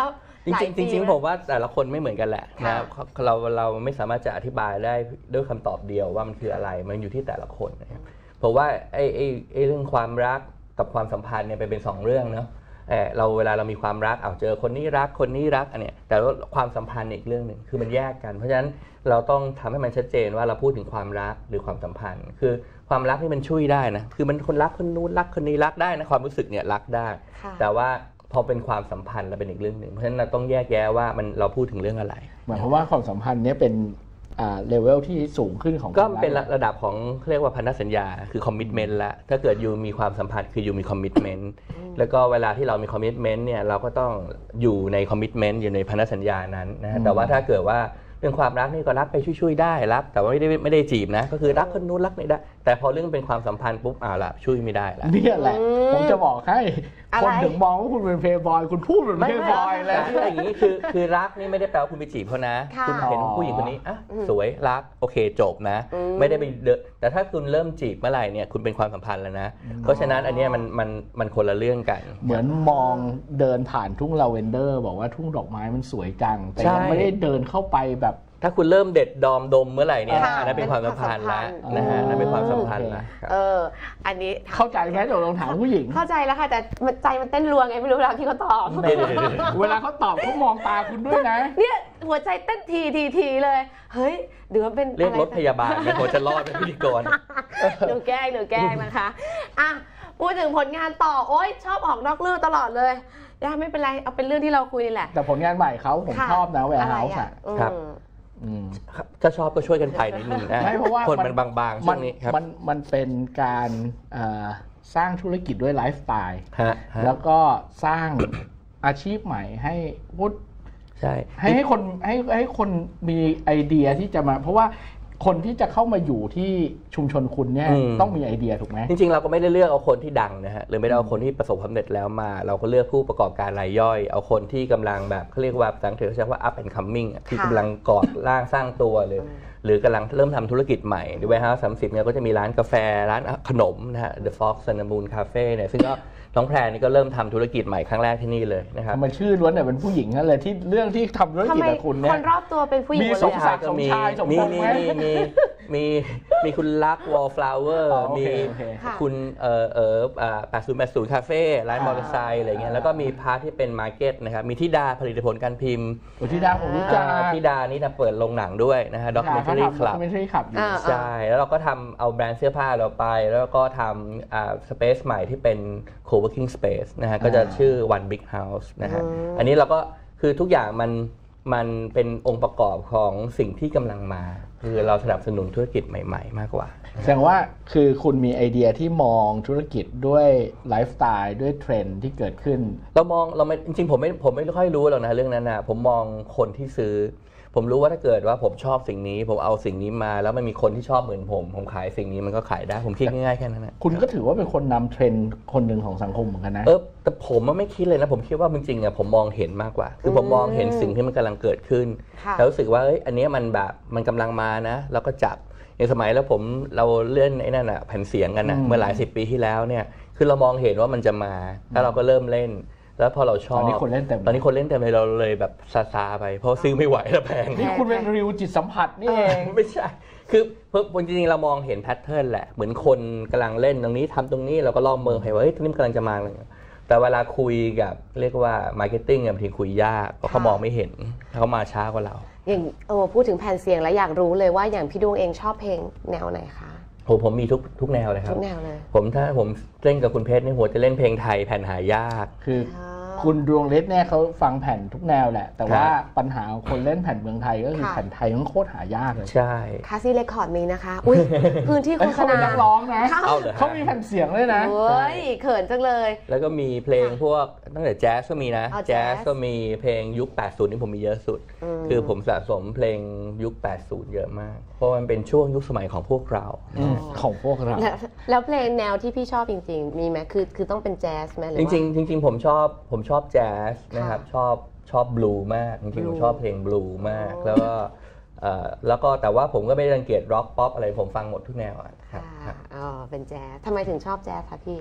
จริงๆจริงๆผมว่าแต่ละคนไม่เหมือนกันแหละนะเราเราไม่สามารถจะอธิบายได้ด้วยคำตอบเดียวว่ามันคืออะไรมันอยู่ที่แต่ละคนนะครับเพราะว่าไอ้ไอ้ไอ้เรื่องความรักกับความสัมพันธ์เนี่ยเป็นสองเรื่องเนาะเออเราเวลาเรามีความรักเอาเจอคนนี้รักคนนี้รักอันเนี้ยแต่ว่าความสัมพันธ์อีกเรื่องหนึ่งคือมันแยกกันเพราะฉะนั้นเราต้องทำให้มันชัดเจนว่าเราพูดถึงความรักหรือความสัมพันธ์คือความรักนี่มันช่วยได้นะคือมันคนรักคนนู้นรักคนนี้รักได้นะความรู้สึกเนี่ยรักได้แต่ว่าพอเป็นความสัมพันธ์แล้วเป็นอีกเรื่องหนึ่งเพราะฉะนั้นเราต้องแยกแยะว่ามันเราพูดถึงเรื่องอะไรหมายความว่าความสัมพันธ์นี้เป็นอ่าเลเวลที่สูงขึ้นของก็เป็นระดับของเรียกว่าพันธสัญญาคือคอมมิตเมนต์ละถ้าเกิดอยู่มีความสัมพันธ์คืออยู่มีคอมมิตเมนต์แล้วก็เวลาที่เรามีคอมมิตเมนต์เนี่ยเราก็ต้องอยู่ในคอมมิตเมนต์อยู่ในพันธสัญญานั้นนะแต่ว่าถ้าเกิดว่าเรื่องความรักนี่ก็รักไปช่วยๆได้รักแต่ว่าไม่ได้ไม่ได้จีบนะก็คือรักคนนู้นรักนี่ได้แต่พอเรื่องเป็นความสัมพันธ์ปุ๊บอ่าละช่วยไม่ได้ละนี่แหละผมจะบอกให้คนถึงมองว่าคุณเป็นเพย์บอยคุณพูดเหมือนเพย์บอยเลยคืออย่างนี้คือคือรักนี่ไม่ได้แปลว่าคุณไปจีบเขานะคุณเห็นผู้หญิงคนนี้อ่ะสวยรักโอเคจบนะไม่ได้ไปเดนแต่ถ้าคุณเริ่มจีบเมื่อไหร่เนี่ยคุณเป็นความสัมพันธ์แล้วนะเพราะฉะนั้นอันนี้มันมันมันคนละเรื่องกันเหมือนมองเดินผ่านทุ่งลาเวนเดอร์บอกว่าทุ่งดอกไม้มันสวยจังแต่ยังไม่ได้เดินเข้าไปแบบถ้าคุณเริ่มเด็ดดอมดมเมื่อไหร่เนี่ยนั่นเป็นความสัมพันธ์แล้วนะฮะนั่นเป็นความสัมพันธ์แล้วเอออันนี้เข้าใจไหมเดี๋ยวลองถามผู้หญิงเข้าใจแล้วค่ะแต่ใจมันเต้นรัวไงไม่รู้เวลาที่เขาตอบเวลาเขาตอบเขามองตาคุณด้วยนะเนี่ยหัวใจเต้นทีทีทีเลยเฮ้ยเดี๋ยวเป็นเรียกรถพยาบาลไม่ควรจะรอดเป็นพิธีกรหนูแกล้งหนูแกล้งนะคะอ่ะพูดถึงผลงานต่อโอ๊ยชอบออกนอกเรื่องตลอดเลยย่าไม่เป็นไรเอาเป็นเรื่องที่เราคุยนี่แหละแต่ผลงานใหม่เขาผมชอบนะแวร์เฮาส์ครับถ้าชอบก็ช่วยกันไปนิดนึงนะเพราะว่าคนมันบางๆช่วงนี้ครับมันมันเป็นการสร้างธุรกิจด้วยไลฟ์สไตล์แล้วก็สร้างอาชีพใหม่ให้พูดใช่ให้ให้คนให้ให้คนมีไอเดียที่จะมาเพราะว่าคนที่จะเข้ามาอยู่ที่ชุมชนคุณเนี่ยต้องมีไอเดียถูกไหมจริงๆเราก็ไม่ได้เลือกเอาคนที่ดังนะฮะหรือไม่ได้เอาคนที่ประสบความสำเร็จแล้วมาเราก็เลือกผู้ประกอบการรายย่อยเอาคนที่กำลังแบบเขาเรียกว่าสังเกตใช้ว่า up and coming ที่กำลังก่อร่างสร้างตัวเลยหรือกำลังเริ่มทำธุรกิจใหม่ด้วย Warehouse สามสิบเนี่ยก็จะมีร้านกาแฟร้านขนมนะฮะ The Fox and the Moon Cafe เนี่ยซึ่งก็น้องแพรนี่ก็เริ่มทำธุรกิจใหม่ครั้งแรกที่นี่เลยนะครับมันชื่อล้วนแต่เป็นผู้หญิงนั่นเลยที่เรื่องที่ทำธุรกิจกับคุณเนี่ยคนรอบตัวเป็นผู้หญิงมีสมศักดิ์สมชายสมพงษ์ไหมมีมีมีคุณลัก Wallflower มีคุณเอ่อเอ่อแปดศูนย์แปดศูนย์คาเฟ่ร้านมอเตอร์ไซค์อะไรเงี้ยแล้วก็มีพาร์ทที่เป็นมาร์เก็ตนะครับมีธิดาผลิตผลการพิมพ์ธิดาผมรู้จักธิดานี่นะเปิดโรงหนังด้วยนะฮะ Documentary Club ใช่แล้วเราก็ทำเอาแบรนด์เสื้อผ้าเราไปแล้วก็ทำอ่าสเปซใหม่ที่เป็น co-working space นะฮะก็จะชื่อ One Big House นะฮะอันนี้เราก็คือทุกอย่างมันมันเป็นองค์ประกอบของสิ่งที่กำลังมาคือเราสนับสนุนธุรกิจใหม่ๆมากกว่าแสดงว่าคือคุณมีไอเดียที่มองธุรกิจด้วยไลฟ์สไตล์ด้วยเทรนด์ที่เกิดขึ้นเรามองเราไม่จริงๆผมไม่ผมไม่ค่อยรู้หรอกนะเรื่องนั้นนะผมมองคนที่ซื้อผมรู้ว่าถ้าเกิดว่าผมชอบสิ่งนี้ผมเอาสิ่งนี้มาแล้วมันมีคนที่ชอบเหมือนผมผมขายสิ่งนี้มันก็ขายได้ผมคิดง่ายๆแค่นั้นนะคุณก็ถือว่าเป็นคนนำเทรนด์คนหนึ่งของสังคมเหมือนกันนะเออแต่ผมไม่คิดเลยนะผมคิดว่าจริงๆอ่ะผมมองเห็นมากกว่าคือผมมองเห็นสิ่งที่มันกำลังเกิดขึ้นแล้วรู้สึกว่าเอ้ยอันนี้มันแบบมันกำลังมานะแล้วก็จับในสมัยแล้วผมเราเล่นไอ้นั่นอ่ะแผ่นเสียงกันนะเมื่อหลายสิบปีที่แล้วเนี่ยคือเรามองเห็นว่ามันจะมาแล้วเราก็เริ่มเล่นแล้วพอเราชอบตอนนี้คนเล่นเต็มตอนนี้คนเล่นเต็มเลยเราเลยแบบซาซาไปเพราะซื้อไม่ไหวแล้วแพงนี่คุณเป็นริวจิตสัมผัสนี่เองไม่ใช่คือเพิ่งจริงๆเรามองเห็นแพทเทิร์นแหละเหมือนคนกำลังเล่นตรงนี้ทำตรงนี้เราก็ลองเมิงให้ว่าเฮ้ยตรงนี้กำลังจะมาอะไรแต่เวลาคุยกับเรียกว่ามาร์เก็ตติ้งบางทีคุยยากเพราะเขามองไม่เห็นเขามาช้ากว่าเราอย่างโอ้พูดถึงแผ่นเสียงแล้วอยากรู้เลยว่าอย่างพี่ดวงเองชอบเพลงแนวไหนคะผมผมมีทุกทุกแนวเลยครับทุกแนวเลยผมถ้าผมเล่นกับคุณเพชรนี่หัวจะเล่นเพลงไทยแผ่นหายากคือคุณดวงฤทธิ์เนี่ยเขาฟังแผ่นทุกแนวแหละแต่ว่าปัญหาของคนเล่นแผ่นเมืองไทยก็คือแผ่นไทยมันโคตรหายากเลยใช่คาซี่เรคคอร์ดมีนะคะอุ้ยพื้นที่โฆษณาเขาเป็นนักร้องนะเขามีแผ่นเสียงเลยนะเฮ้ยเขินจังเลยแล้วก็มีเพลงพวกตั้งแต่แจ๊สก็มีนะแจ๊สก็มีเพลงยุคแปดสิบนี่ผมมีเยอะสุดคือผมสะสมเพลงยุคแปดสิบเยอะมากเพราะมันเป็นช่วงยุคสมัยของพวกเราของพวกเราแล้วเพลงแนวที่พี่ชอบจริงๆมีไหมคือคือต้องเป็นแจ๊สไหมหรือว่าจริงจริงผมชอบผมชอบแจ๊สนะครับชอบชอบบลูมากจริงๆผมชอบเพลงบลูมากแล้วก็แล้วก็แต่ว่าผมก็ไม่รังเกียจร็อกป๊อปอะไรผมฟังหมดทุกแนวครับอ๋อเป็นแจ๊สทำไมถึงชอบแจ๊สคะพี่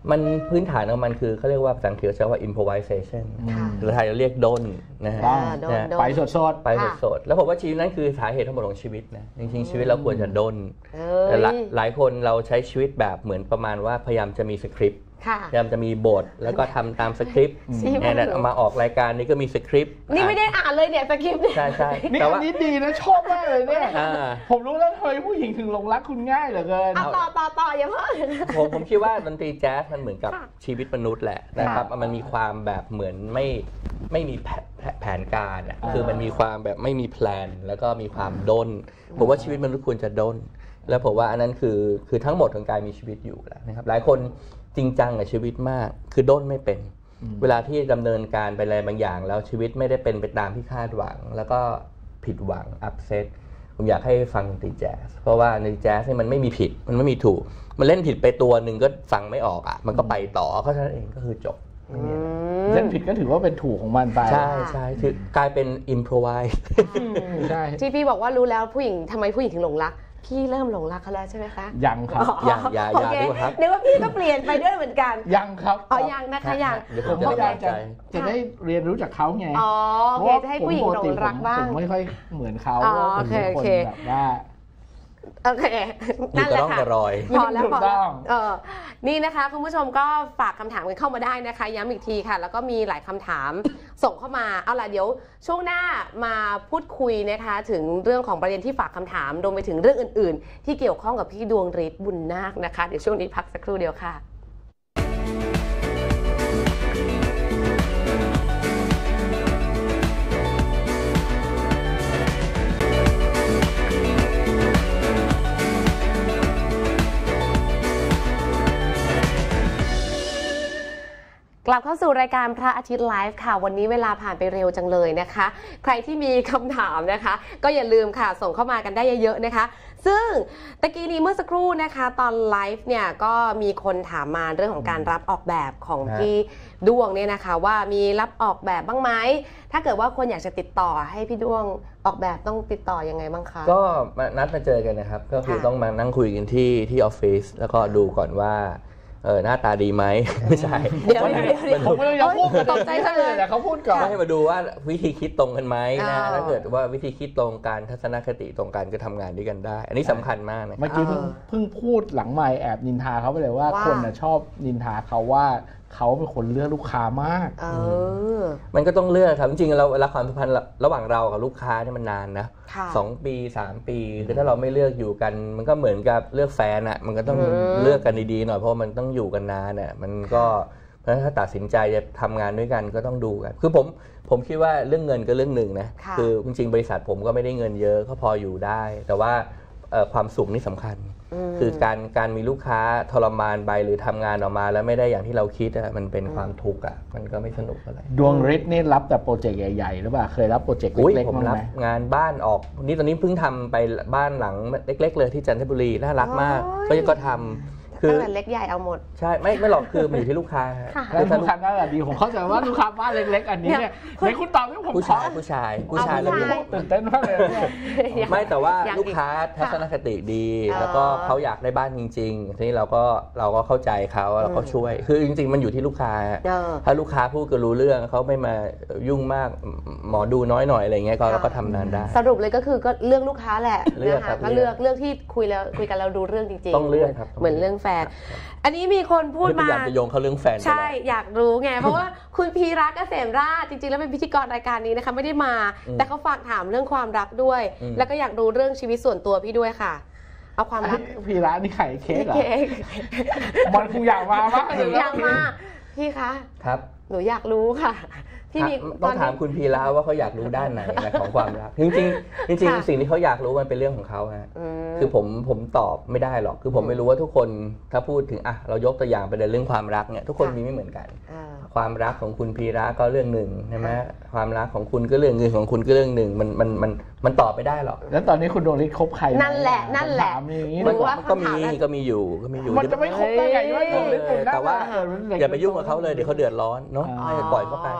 มันพื้นฐานของมันคือเขาเรียกว่าภาษาอังกฤษใช้ว่า improvisation หรือไทยเราเรียกด้นนะฮะไปสดๆไปสดๆแล้วผมว่าชีวิตนั้นคือสาเหตุทั้งหมดของชีวิตนะจริงๆชีวิตเราควรจะด้นแต่หลายคนเราใช้ชีวิตแบบเหมือนประมาณว่าพยายามจะมีสคริปต์พยายามจะมีบทแล้วก็ทำตามสคริปต์เนี่ยมาออกรายการนี้ก็มีสคริปต์นี่ไม่ได้อ่านเลยเนี่ยสคริปต์ใช่ใช่นี่อันนี้ดีนะชอบมากเลยเนี่ยผมรู้แล้วทำไมผู้หญิงถึงหลงรักคุณง่ายเหลือเกินต่อต่อต่ออย่าเพิ่งผมผมคิดว่าดนตรีแจ๊สมันเหมือนกับชีวิตมนุษย์แหละนะครับมันมีความแบบเหมือนไม่ไม่มีแผนการอ่ะคือมันมีความแบบไม่มีแพลนแล้วก็มีความด้นผมว่าชีวิตมนุษย์ควรจะด้นแล้วผมว่าอันนั้นคือคือทั้งหมดของการมีชีวิตอยู่แล้วนะครับหลายคนจริงจังกับชีวิตมากคือด้นไม่เป็นเวลาที่ดำเนินการไปอะไรบางอย่างแล้วชีวิตไม่ได้เป็นไปตามที่คาดหวังแล้วก็ผิดหวังอัพเซตผมอยากให้ฟังดนตรีแจ๊สเพราะว่าดนตรีแจ๊สนี่มันไม่มีผิดมันไม่มีถูกมันเล่นผิดไปตัวหนึ่งก็ฟังไม่ออกอ่ะมันก็ไปต่อเพราะฉะนั้นเองก็คือจบเล่นผิดก็ถือว่าเป็นถูกของมันไปใช่ใช่คือกลายเป็นอิมโพรไวส์ใช่ที่พี่บอกว่ารู้แล้วผู้หญิงทำไมผู้หญิงถึงหลงรักพี่เริ่มหลงรักเขาแล้วใช่ไหมคะยังครับยังยังยังด้วยครับนึกว่าพี่ก็เปลี่ยนไปด้วยเหมือนกันยังครับอ๋อยังนะคะยังผมพยายามจะจะได้เรียนรู้จากเขาไงอ๋อโอเคจะให้ผู้หญิงหลงรักบ้างผมไม่ค่อยเหมือนเขาโอเคโอเคแบบว่าโอเคนั่นแหละค่ะพอแล้วพอแล้วเออนี่นะคะคุณผู้ชมก็ฝากคำถามกันเข้ามาได้นะคะย้ำอีกทีค่ะแล้วก็มีหลายคำถามส่งเข้ามาเอาล่ะเดี๋ยวช่วงหน้ามาพูดคุยนะคะถึงเรื่องของประเด็นที่ฝากคำถามรวมไปถึงเรื่องอื่นๆที่เกี่ยวข้องกับพี่ดวงฤทธิ์บุญนาคนะคะเดี๋ยวช่วงนี้พักสักครู่เดียวค่ะกลับเข้าสู่รายการพระอาทิตย์ไลฟ์ค่ะวันนี้เวลาผ่านไปเร็วจังเลยนะคะใครที่มีคำถามนะคะก็อย่าลืมค่ะส่งเข้ามากันได้เยอะๆนะคะซึ่งตะกี้นี้เมื่อสักครู่นะคะตอนไลฟ์เนี่ยก็มีคนถามมาเรื่องของการรับออกแบบของพี่ดวงเนี่ยนะคะว่ามีรับออกแบบบ้างไหมถ้าเกิดว่าคนอยากจะติดต่อให้พี่ดวงออกแบบต้องติดต่อยังไงบ้างคะก็นัดมาเจอกันนะครับก็คือต้องมานั่งคุยกันที่ที่ออฟฟิศแล้วก็ดูก่อนว่าเออหน้าตาดีไหมไม่ใช่เดี๋ยวเดี๋ยวผมไม่อยากพูดกันตกใจซะเลยแต่เขาพูดก่อนให้มาดูว่าวิธีคิดตรงกันไหมนะถ้าเกิดว่าวิธีคิดตรงกันทัศนคติตรงกันก็ทำงานด้วยกันได้อันนี้สำคัญมากนะเมื่อกี้เพิ่งเพิ่งพูดหลังไมค์แอบนินทาเขาไปเลยว่าคนน่ะชอบนินทาเขาว่าเขาเป็นคนเลือกลูกค้ามากเออมันก็ต้องเลือกครับจริงๆเราเวลาความสัมพันธ์ระหว่างเรากับลูกค้านี่มันนานนะสองปีสามปีคือถ้าเราไม่เลือกอยู่กันมันก็เหมือนกับเลือกแฟนอ่ะมันก็ต้องเลือกกันดีๆหน่อยเพราะมันต้องอยู่กันนานอ่ะมันก็เพราะถ้าตัดสินใจจะทำงานด้วยกันก็ต้องดูกันคือผมผมคิดว่าเรื่องเงินก็เรื่องหนึ่งนะคือจริงๆบริษัทผมก็ไม่ได้เงินเยอะก็พออยู่ได้แต่ว่าความสุขนี่สำคัญคือการการมีลูกค้าทรมานไปหรือทำงานออกมาแล้วไม่ได้อย่างที่เราคิดอ่ะมันเป็นความทุกข์อ่ะมันก็ไม่สนุกอะไรดวงฤทธิ์นี่รับแต่โปรเจกต์ใหญ่ๆหรือเปล่าเคยรับโปรเจกต์เล็กๆผมรับงานบ้านออกนี่ตอนนี้เพิ่งทำไปบ้านหลังเล็กๆเลยที่จันทบุรีน่ารักมากก็ยังก็ทำคือเล็กใหญ่เอาหมดใช่ไม่ไม่หรอกคือมันอยู่ที่ลูกค้าแล้วลูกค้าน่าดีผมเข้าใจว่าลูกค้าบ้านเล็กๆอันนี้เนี่ยในคุณตอบให้ผมผู้ชายผู้ชายผู้ชายแล้วตื่นเต้นมากเลยไม่แต่ว่าลูกค้าทัศนคติดีแล้วก็เขาอยากได้บ้านจริงๆทีนี้เราก็เราก็เข้าใจเขาเราก็ช่วยคือจริงๆมันอยู่ที่ลูกค้าถ้าลูกค้าพูดก็รู้เรื่องเขาไม่มายุ่งมากหมอดูน้อยหน่อยอะไรเงี้ยก็เราก็ทำงานได้สรุปเลยก็คือก็เลือกลูกค้าแหละนะคะก็เลือกเลือกที่คุยแล้วคุยกันเราดูเรื่องจริงๆต้องเลือกครับเหมือนเรื่องแฟนอันนี้มีคนพูดมาพยายามจะโยงเขาเรื่องแฟนใช่อยากรู้ไงเพราะว่าคุณพีรักเกษมราชจริงๆแล้วเป็นพิธีกรรายการนี้นะคะไม่ได้มาแต่เขาฝากถามเรื่องความรักด้วยแล้วก็อยากรู้เรื่องชีวิตส่วนตัวพี่ด้วยค่ะเอาความรักพีรักนี่ไข่เค้กเหรอมันคงอยากมามากหนูอยากมาพี่คะครับหนูอยากรู้ค่ะที่มีต้องถามคุณพีระว่าเขาอยากรู้ด้านไหนของความรักจริงๆจริงๆสิ่งที่เขาอยากรู้มันเป็นเรื่องของเขาฮะคือผมผมตอบไม่ได้หรอกคือผมไม่รู้ว่าทุกคนถ้าพูดถึงอ่ะเรายกตัวอย่างไปในเรื่องความรักเนี่ยทุกคนมีไม่เหมือนกันความรักของคุณพีระก็เรื่องหนึ่งใช่ไหมความรักของคุณก็เรื่องหนึ่งของคุณก็เรื่องหนึ่งมันมันมันมันตอบไม่ได้หรอกแล้วตอนนี้คุณดวงฤทธิ์คบใครนั่นแหละนั่นแหละมันก็มีก็มีอยู่ก็มีอยู่มันจะไม่คบได้ไงด้วยแต่ว่าอย่าไปยุ่งกับเขาเลยเดี๋ยวเขาเดือดร้อนเนาะให้ปล่อยเขาไป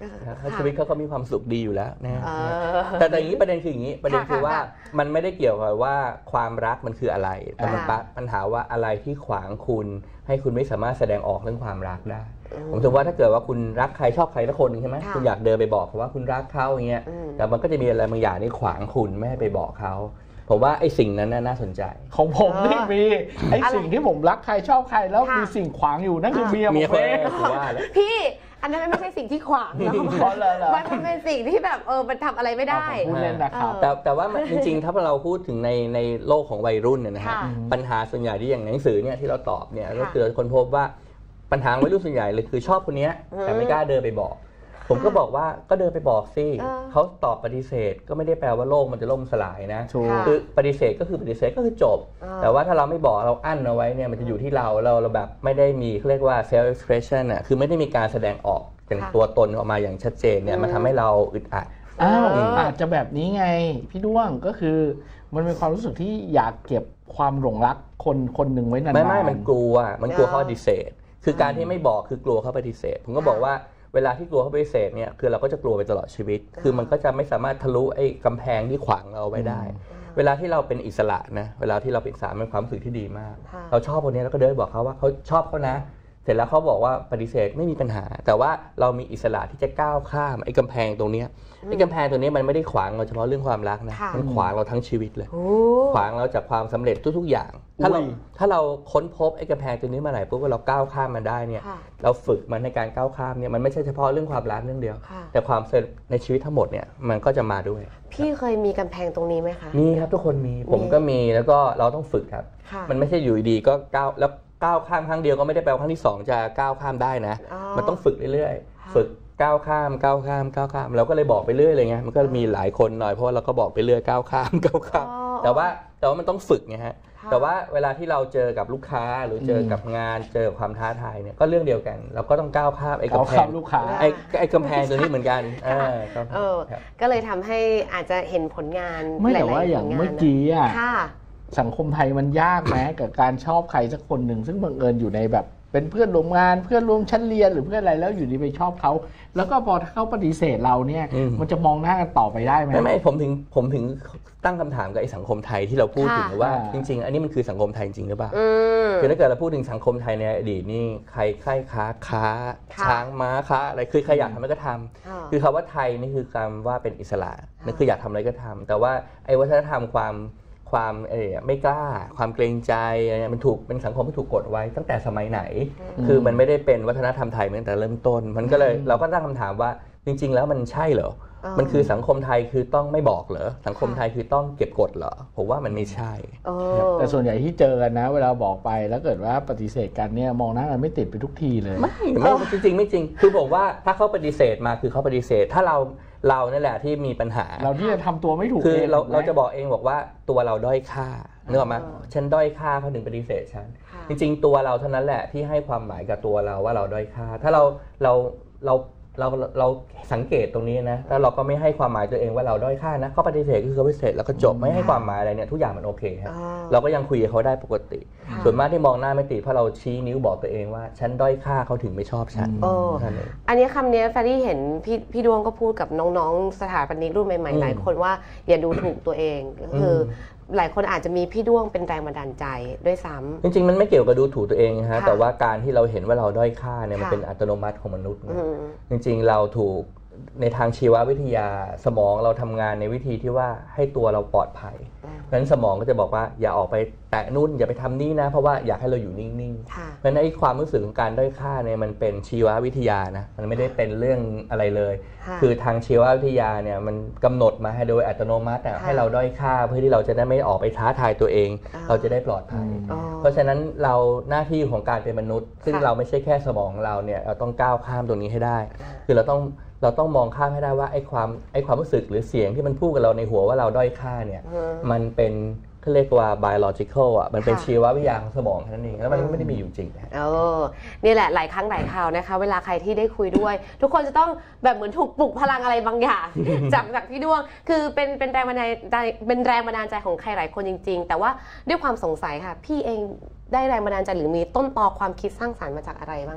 เพราะชีวิตเขาก็มีความสุขดีอยู่แล้วนะแต่แต่อย่างนี้ประเด็นคืออย่างนี้ประเด็นคือว่ามันไม่ได้เกี่ยวกับว่าความรักมันคืออะไรแต่มันปัญหาว่าอะไรที่ขวางคุณให้คุณไม่สามารถแสดงออกเรื่องความรักได้ผมถือว่าถ้าเกิดว่าคุณรักใครชอบใครสักคนนึงใช่ไหมคุณอยากเดินไปบอกเขาว่าคุณรักเขาอย่างเงี้ยแต่มันก็จะมีอะไรบางอย่างที่ขวางคุณไม่ให้ไปบอกเขาผมว่าไอ้สิ่งนั้นน่าสนใจของผมนี่มีไอ้สิ่งที่ผมรักใครชอบใครแล้วมีสิ่งขวางอยู่นั่นคือเมียผมเองพี่อันนั้นไม่ใช่สิ่งที่ขวางนะมันเป็นสิ่งที่แบบเออมันทำอะไรไม่ได้พูดเล่นนะครับแต่แต่ว่าจริงๆถ้าเราพูดถึงในในโลกของวัยรุ่นเนี่ยนะฮะปัญหาส่วนใหญ่ที่อย่างหนังสือเนี่ยที่เราตอบเนี่ยก็คือคนพบว่าปัญหาวัยรุ่นส่วนใหญ่เลยคือชอบคนนี้แต่ไม่กล้าเดินไปบอกผมก็บอกว่าก็เดินไปบอกสิเขาตอบปฏิเสธก็ไม่ได้แปลว่าโลกมันจะล่มสลายนะคือปฏิเสธก็คือปฏิเสธก็คือจบแต่ว่าถ้าเราไม่บอกเราอั้นเอาไว้เนี่ยมันจะอยู่ที่เราเราเราแบบไม่ได้มีเรียกว่า self expression อ่ะคือไม่ได้มีการแสดงออกเป็นตัวตนออกมาอย่างชัดเจนเนี่ยมันทำให้เราอึดอัดอ้าวอาจจะแบบนี้ไงพี่ด้วงก็คือมันเป็นความรู้สึกที่อยากเก็บความหลงรักคนคนหนึ่งไว้นานๆไม่ไม่มันกลัวมันกลัวเขาปฏิเสธคือการที่ไม่บอกคือกลัวเขาปฏิเสธผมก็บอกว่าเวลาที่กลัวเขาปฏิเสธเนี่ยคือเราก็จะกลัวไปตลอดชีวิตคือมันก็จะไม่สามารถทะลุไอ้กำแพงที่ขวางเราไว้ได้เวลาที่เราเป็นอิสระนะเวลาที่เราเป็นอิสระเป็นความรู้สึกที่ดีมากเราชอบคนนี้แล้วก็เดินบอกเขาว่าเขาชอบเขานะเสร็จแล้วเขาบอกว่าปฏิเสธไม่มีปัญหาแต่ว่าเรามีอิสระที่จะก้าวข้ามไอ้กำแพงตรงนี้ไอ้กำแพงตัวนี้มันไม่ได้ขวางเราเฉพาะเรื่องความรักนะมันขวางเราทั้งชีวิตเลยขวางเราจากความสำเร็จทุกๆอย่างถ้าเราถ้าเราค้นพบไอ้กำแพงตัวนี้มาไหนปุ๊บว่าเราก้าวข้ามมันได้เนี่ยเราฝึกมันในการก้าวข้ามเนี่ยมันไม่ใช่เฉพาะเรื่องความรักเรื่องเดียวแต่ความสำเร็จในชีวิตทั้งหมดเนี่ยมันก็จะมาด้วยพี่เคยมีกำแพงตรงนี้ไหมคะมีครับทุกคนมีผมก็มีแล้วก็เราต้องฝึกครับมันไม่ใช่อยู่ดีก็ก้าวแล้วก้าวข้ามครั้งเดียวก็ไม่ได้แปลว่าครั้งที่สองจะก้าวข้ามได้นะมันต้องฝึกเรื่อยๆฝึกก้าวข้ามก้าวข้ามก้าวข้ามเราก็เลยบอกไปเรื่อยเลยไงมันก็มีหลายคนหน่อยเพราะว่าเราก็บอกไปเรื่อยก้าวข้ามก้าวข้ามแต่ว่าแต่ว่ามันต้องฝึกไงฮะแต่ว่าเวลาที่เราเจอกับลูกค้าหรือเจอกับงานเจอความท้าทายเนี่ยก็เรื่องเดียวกันเราก็ต้องก้าวข้ามไอ้กำแพงลูกค้าไอ้ไอ้กำแพงตัวนี้เหมือนกันเออก็เลยทำให้อาจจะเห็นผลงานไม่แต่ว่าอย่างเมื่อกี้อ่ะสังคมไทยมันยากไหมกับการชอบใครสักคนหนึ่งซึ่งบังเอิญอยู่ในแบบเป็นเพื่อนร่วมงานเพื่อนร่วมชั้นเรียนหรือเพื่อนอะไรแล้วอยู่ดีไปชอบเขาแล้วก็พอเขาปฏิเสธเราเนี่ยมันจะมองหน้ากันต่อไปได้ไหมไม่ไม่ผมถึงผมถึงตั้งคำถามกับไอ้สังคมไทยที่เราพูดถึงว่าจริงๆอันนี้มันคือสังคมไทยจริงหรือเปล่าคือถ้าเกิดเราพูดถึงสังคมไทยในอดีตนี่ใครใครค้าค้าช้างม้าค้าอะไรคือใครอยากทำอะไรก็ทำคือคำว่าไทยนี่คือคำว่าเป็นอิสระนั่นคืออยากทำอะไรก็ทำแต่ว่าไอ้วัฒนธรรมความความเออไม่กล้าความเกรงใจอะไรมันถูกเป็นสังคมที่ถูกกดไว้ตั้งแต่สมัยไหนคือมันไม่ได้เป็นวัฒนธรรมไทยตั้งแต่เริ่มต้นมันก็เลยเราก็ตั้งคำถามว่าจริงๆแล้วมันใช่เหรอมันคือสังคมไทยคือต้องไม่บอกเหรอสังคมไทยคือต้องเก็บกดเหรอผมว่ามันไม่ใช่แต่ส่วนใหญ่ที่เจอกันนะเวลาบอกไปแล้วเกิดว่าปฏิเสธกันเนี่ยมองหน้ากันไม่ติดไปทุกทีเลยไม่ไม่จริงๆไม่จริงคือผมว่าถ้าเขาปฏิเสธมาคือเขาปฏิเสธถ้าเราเรานั่นแหละที่มีปัญหาเราที่จะทำตัวไม่ถูกคือเราเราจะบอกเองบอกว่าตัวเราด้อยค่านึกออกไหมฉันด้อยค่าเขาถึงปฏิเสธฉันจริงๆตัวเราเท่านั้นแหละที่ให้ความหมายกับตัวเราว่าเราด้อยค่าถ้าเราเราเราเราเราสังเกตตรงนี้นะแล้วเราก็ไม่ให้ความหมายตัวเองว่าเราด้อยค่านะเขาปฏิเสธก็คือเขาปฏิเสธแล้วก็จบไม่ให้ความหมายอะไรเนี่ยทุกอย่างมันโอเคครับเราก็ยังคุยกับเขาได้ปกติส่วนมากที่มองหน้าไม่ติดเพราะเราชี้นิ้วบอกตัวเองว่าฉันด้อยค่าเขาถึงไม่ชอบฉันอันนี้คำนี้แฟรี่เห็นพี่พี่ดวงก็พูดกับน้องๆสถาปนิกรุ่นใหม่ๆหลายคนว่าอย่าดูถูกตัวเองก็คือหลายคนอาจจะมีพี่ด้วงเป็นแรงบันดาลใจด้วยซ้ำจริงๆมันไม่เกี่ยวกับดูถูกตัวเองฮะแต่ว่าการที่เราเห็นว่าเราด้อยค่าเนี่ยมันเป็นอัตโนมัติของมนุษย์จริงๆเราถูกในทางชีววิทยาสมองเราทำงานในวิธีที่ว่าให้ตัวเราปลอดภัยเพราะฉะนั้นสมองก็จะบอกว่าอย่าออกไปแตะนู่นอย่าไปทำนี่นะเพราะว่าอยากให้เราอยู่นิ่งๆเพราะฉะนั้นไอ้ความรู้สึกของการด้อยค่าเนี่ยมันเป็นชีววิทยานะมันไม่ได้เป็นเรื่องอะไรเลยคือทางชีววิทยาเนี่ยมันกำหนดมาให้โดยอัตโนมัติให้เราด้อยค่าเพื่อที่เราจะได้ไม่ออกไปท้าทายตัวเองเราจะได้ปลอดภัยเพราะฉะนั้นเราหน้าที่ของการเป็นมนุษย์ซึ่งเราไม่ใช่แค่สมองเราเนี่ยเราต้องก้าวข้ามตรงนี้ให้ได้คือเราต้องเราต้องมองข้ามให้ได้ว่าไอ้ความไอ้ความรู้สึกหรือเสียงที่มันพูดกับเราในหัวว่าเราด้อยค่าเนี่ยมันเป็นเขาเรียกว่า biological อ่ะมันเป็นชีววิทยาของสมองนั่นเองแล้วมันไม่ได้มีอยู่จริงเออนี่แหละหลายครั้งหลายคราวนะคะเวลาใครที่ได้คุยด้วยทุกคนจะต้องแบบเหมือนถูกปลุกพลังอะไรบางอย่าง จากจากพี่ด้วงคือเป็นเป็นแรงบันดาลใจเป็นแรงบันดาลใจของใครหลายคนจริงๆแต่ว่าด้วยความสงสัยค่ะพี่เองได้แรงบันดาลใจหรือมีต้นตอความคิดสร้างสรรค์มาจากอะไรบ้างคะ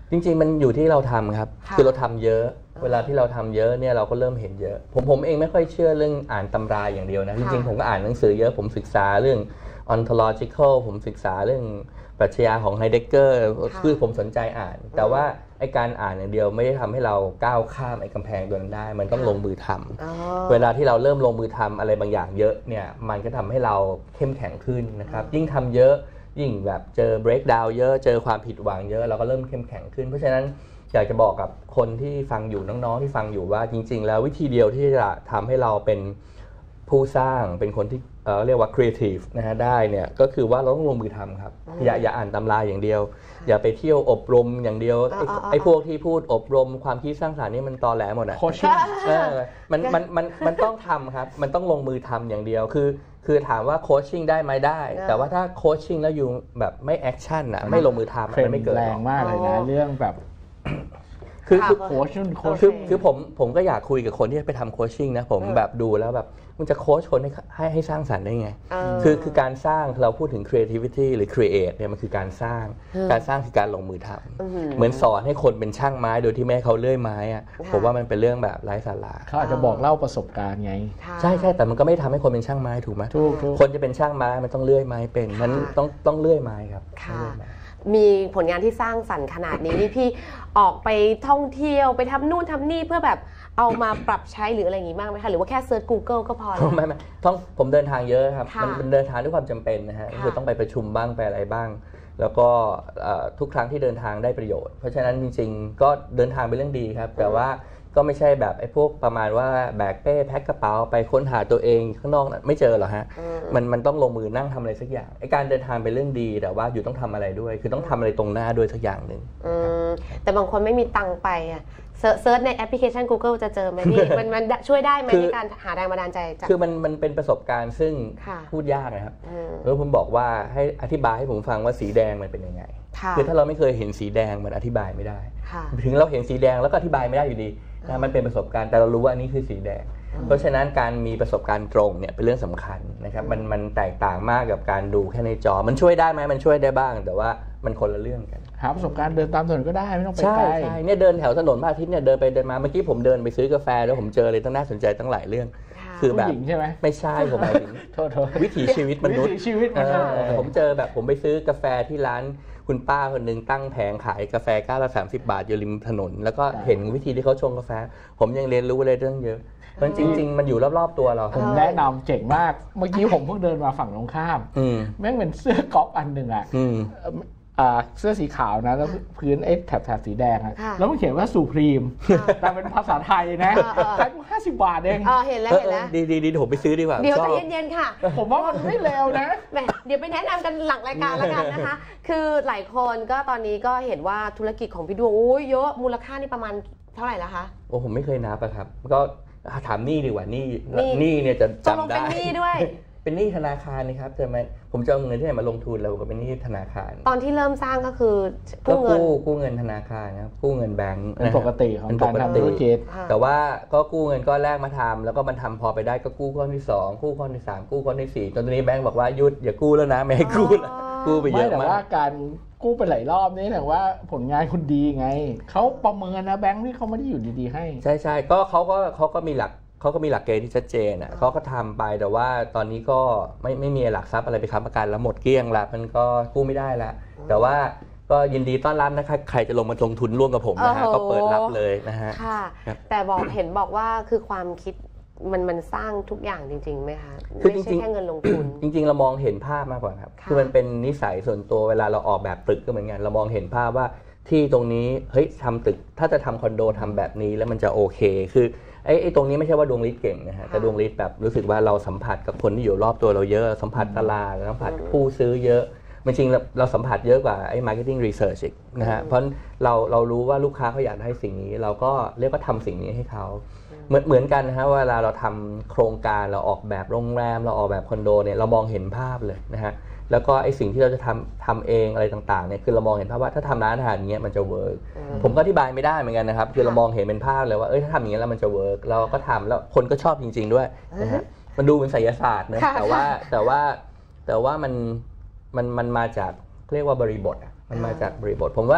จริงๆมันอยู่ที่เราทำครับคือเราทำเยอะเวลาที่เราทำเยอะเนี่ยเราก็เริ่มเห็นเยอะผมผมเองไม่ค่อยเชื่อเรื่องอ่านตำราอย่างเดียวนะจริงๆผมก็อ่านหนังสือเยอะผมศึกษาเรื่อง ontological ผมศึกษาเรื่องปรัชญาของไฮเดกเกอร์คือผมสนใจอ่านแต่ว่าไอการอ่านอย่างเดียวไม่ได้ทำให้เราก้าวข้ามไอกำแพงตัวนั้นได้มันต้องลงมือทำเวลาที่เราเริ่มลงมือทำอะไรบางอย่างเยอะเนี่ยมันก็ทำให้เราเข้มแข็งขึ้นนะครับยิ่งทำเยอะยิ่งแบบเจอ breakdown เยอะเจอความผิดหวังเยอะเราก็เริ่มเข้มแข็งขึ้นเพราะฉะนั้นอยากจะบอกกับคนที่ฟังอยู่น้องๆที่ฟังอยู่ว่าจริงๆแล้ววิธีเดียวที่จะทำให้เราเป็นผู้สร้างเป็นคนที่เอ่อเรียกว่า creative นะฮะได้เนี่ยก็คือว่าเราต้องลงมือทำครับอย่าอย่าอ่านตำราอย่างเดียวอย่าไปเที่ยวอบรมอย่างเดียวไอ้ไอ้พวกที่พูดอบรมความคิดสร้างสรรค์นี่มันตอแหลหมดอ่ะโคชชิ่งมันมันมันมันต้องทำครับมันต้องลงมือทำอย่างเดียวคือคือถามว่าโคชชิ่งได้ไหมได้แต่ว่าถ้าโคชชิ่งแล้วอยู่แบบไม่แอคชั่นอ่ะไม่ลงมือทำมันไม่เกิดแรงมากเลยนะเรื่องแบบคือคือโค้ชโค้ชคือคือผมผมก็อยากคุยกับคนที่ไปทำโคชชิ่งนะผมแบบดูแล้วแบบมันจะโค้ชคนให้ให้ให้สร้างสรรค์ได้ไงคือคือการสร้างเราพูดถึง creativity หรือ create เนี่ยมันคือการสร้างการสร้างคือการลงมือทำเหมือนสอนให้คนเป็นช่างไม้โดยที่แม่เขาเลื่อยไม้อะผมว่ามันเป็นเรื่องแบบไร้สาระเขาอาจจะบอกเล่าประสบการณ์ไงใช่ใช่แต่มันก็ไม่ทำให้คนเป็นช่างไม้ถูกไหมคนจะเป็นช่างไม้มันต้องเลื่อยไม้เป็นมันต้องต้องเลื่อยไม้ครับมีผลงานที่สร้างสรรค์ขนาดนี้นี่พี่ออกไปท่องเที่ยวไปทำนู่นทำนี่เพื่อแบบเอามาปรับใช้หรืออะไรอย่างนี้บ้างไหมคะหรือว่าแค่เซิร์ช Google ก็พอแล้วไม่ไม่ต้องผมเดินทางเยอะครับมันเดินทางด้วยความจำเป็นนะฮะคือต้องไปประชุมบ้างไปอะไรบ้างแล้วก็ทุกครั้งที่เดินทางได้ประโยชน์เพราะฉะนั้นจริงๆก็เดินทางเป็นเรื่องดีครับแต่ว่าก็ไม่ใช่แบบไอ้พวกประมาณว่าแบกเป้แพ็คกระเป๋าไปค้นหาตัวเองข้างนอกไม่เจอหรอฮะมันมันต้องลงมือนั่งทำอะไรสักอย่างไอ้การเดินทางเป็นเรื่องดีแต่ว่าอยู่ต้องทำอะไรด้วยคือต้องทำอะไรตรงหน้าด้วยสักอย่างหนึ่งแต่บางคนไม่มีตังค์ไปอ่ะเซิร์ชในแอปพลิเคชัน Google จะเจอไหมพี่มันมันช่วยได้ไหมในการหาแรงบันดาลใจคือมันมันเป็นประสบการณ์ซึ่งพูดยากนะครับแล้วผมบอกว่าให้อธิบายให้ผมฟังว่าสีแดงมันเป็นยังไงคือถ้าเราไม่เคยเห็นสีแดงมันอธิบายไม่ได้ถึงเราเห็นสีแดงแล้วก็อธิบายไม่ได้อยู่ดีนะมันเป็นประสบการณ์แต่เรารู้ว่าอันนี้คือสีแดงเพราะฉะนั้นการมีประสบการณ์ตรงเนี่ยเป็นเรื่องสำคัญนะครับมันมันแตกต่างมากกับการดูแค่ในจอมันช่วยได้ไหมมันช่วยได้บ้างแต่ว่ามันคนละเรื่องกันหาประสบการณ์เดินตามถนนก็ได้ไม่ต้องไปไกลใช่เนี่ยเดินแถวถนนพระอาทิตย์เนี่ยเดินไปเดินมาเมื่อกี้ผมเดินไปซื้อกาแฟแล้วผมเจอเลยตั้งน่าสนใจตั้งหลายเรื่องคือแบบใช่ไหมไม่ใช่ผมหมายถึงวิถีชีวิตมนุษย์ผมเจอแบบผมไปซื้อกาแฟที่ร้านคุณป้าคนหนึ่งตั้งแผงขายกาแฟแก้วละสามสิบบาทอยู่ริมถนนแล้วก็เห็นวิธีที่เขาชงกาแฟผมยังเรียนรู้อะไรเรื่องเยอะมันจริงๆมันอยู่รอบๆตัวเราผมแนะนำเจ๋งมากเมื่อกี้ผมเพิ่งเดินมาฝั่งตรงข้ามแม่งเป็นเสื้อก๊อปอันหนึ่งอ่ะเสื้อสีขาวนะแล้วพื้นไอ้แถบๆสีแดงอ่ะแล้วมันเขียนว่าสุพรีมแต่เป็นภาษาไทยนะขายห้าสิบบาทเองเห็นแล้วเห็นแล้วดีดีผมไปซื้อดีกว่าเดี๋ยวใจเย็นๆค่ะผมว่ามันไม่เลวนะเดี๋ยวไปแนะนำกันหลังรายการแล้วกันนะคะคือหลายคนก็ตอนนี้ก็เห็นว่าธุรกิจของพี่ดวงโอ้ยเยอะมูลค่านี่ประมาณเท่าไหร่แล้วคะโอ้ผมไม่เคยนับอะครับก็ถามหนี้ดีกว่าหนี้หนี้เนี่ยจะจำได้เป็นหนี้ด้วยเป็นหนี้ธนาคารนะครับแต่ผมจะเอาเงินที่ไหนมาลงทุนเราก็เป็นหนี้ธนาคารตอนที่เริ่มสร้างก็คือกู้เงินกู้เงินธนาคารนะครับกู้เงินแบงก์เป็นปกติของการทำธุรกิจแต่ว่าก็กู้เงินก้อนแรกมาทำแล้วก็มันทำพอไปได้ก็กู้ก้อนที่สองกู้ก้อนที่สามกู้ก้อนที่สี่จนตอนนี้แบงก์บอกว่าหยุดอย่ากู้แล้วนะไม่ให้กู้แล้วกู้ไปเยอะมากแต่ว่าการกู้ไปหลายรอบนี้แต่ว่าผลงานคุณดีไงเขาประเมินนะแบงก์ที่เขาไม่ได้อยู่ดีๆให้ใช่ใช่ก็เขาก็เขาก็มีหลักเขาก็มีหลักเกณฑ์ที่ชัดเจนอ่ะเขาก็ทำไปแต่ว่าตอนนี้ก็ไม่ไม่มีหลักทรัพย์อะไรไปค้ำประกันแล้วหมดเกลี้ยงละมันก็กู้ไม่ได้ละแต่ว่าก็ยินดีต้อนรับนะคะใครจะลงมาลงทุนร่วมกับผมนะฮะก็เปิดรับเลยนะฮะค่ะแต่บอกเห็นบอกว่าคือความคิดมันมันสร้างทุกอย่างจริงๆไหมคะไม่ใช่แค่เงินลงทุนจริงๆเรามองเห็นภาพมากกว่าครับคือมันเป็นนิสัยส่วนตัวเวลาเราออกแบบตึกก็เหมือนกันเรามองเห็นภาพว่าที่ตรงนี้เฮ้ยทำตึกถ้าจะทำคอนโดทำแบบนี้แล้วมันจะโอเคคือไอ้ไอ้ตรงนี้ไม่ใช่ว่าดวงฤทธิ์เก่งนะฮะแต่ดวงฤทธิ์แบบรู้สึกว่าเราสัมผัสกับคนที่อยู่รอบตัวเราเยอะสัมผัสตลาดสัมผัสผู้ซื้อเยอะจริงๆเราสัมผัสเยอะกว่าไอ้ marketing research อีกนะฮะเพราะเราเรารู้ว่าลูกค้าเขาอยากได้สิ่งนี้เราก็เรียกว่าทำสิ่งนี้ให้เขาเหมือนเหมือนกันนะฮะเวลาเราทำโครงการเราออกแบบโรงแรมเราออกแบบคอนโดเนี่ยเรามองเห็นภาพเลยนะฮะแล้วก็ไอ้สิ่งที่เราจะทำทำเองอะไรต่างๆเนี่ยคือเรามองเห็นภาพว่าถ้าทำร้านอาหารอย่างเงี้ยมันจะเวิร์กผมก็อธิบายไม่ได้เหมือนกันนะครับคือเรามองเห็นเป็นภาพเลยว่าเอ้ยถ้าทำอย่างเงี้ยแล้วมันจะเวิร์กเราก็ทำแล้วคนก็ชอบจริงๆด้วยนะฮะมันดูเป็นไสยศาสตร์นะแต่ว่าแต่ว่าแต่ว่ามันมันมันมาจากเรียกว่าบริบทมันมาจากบริบทผมว่า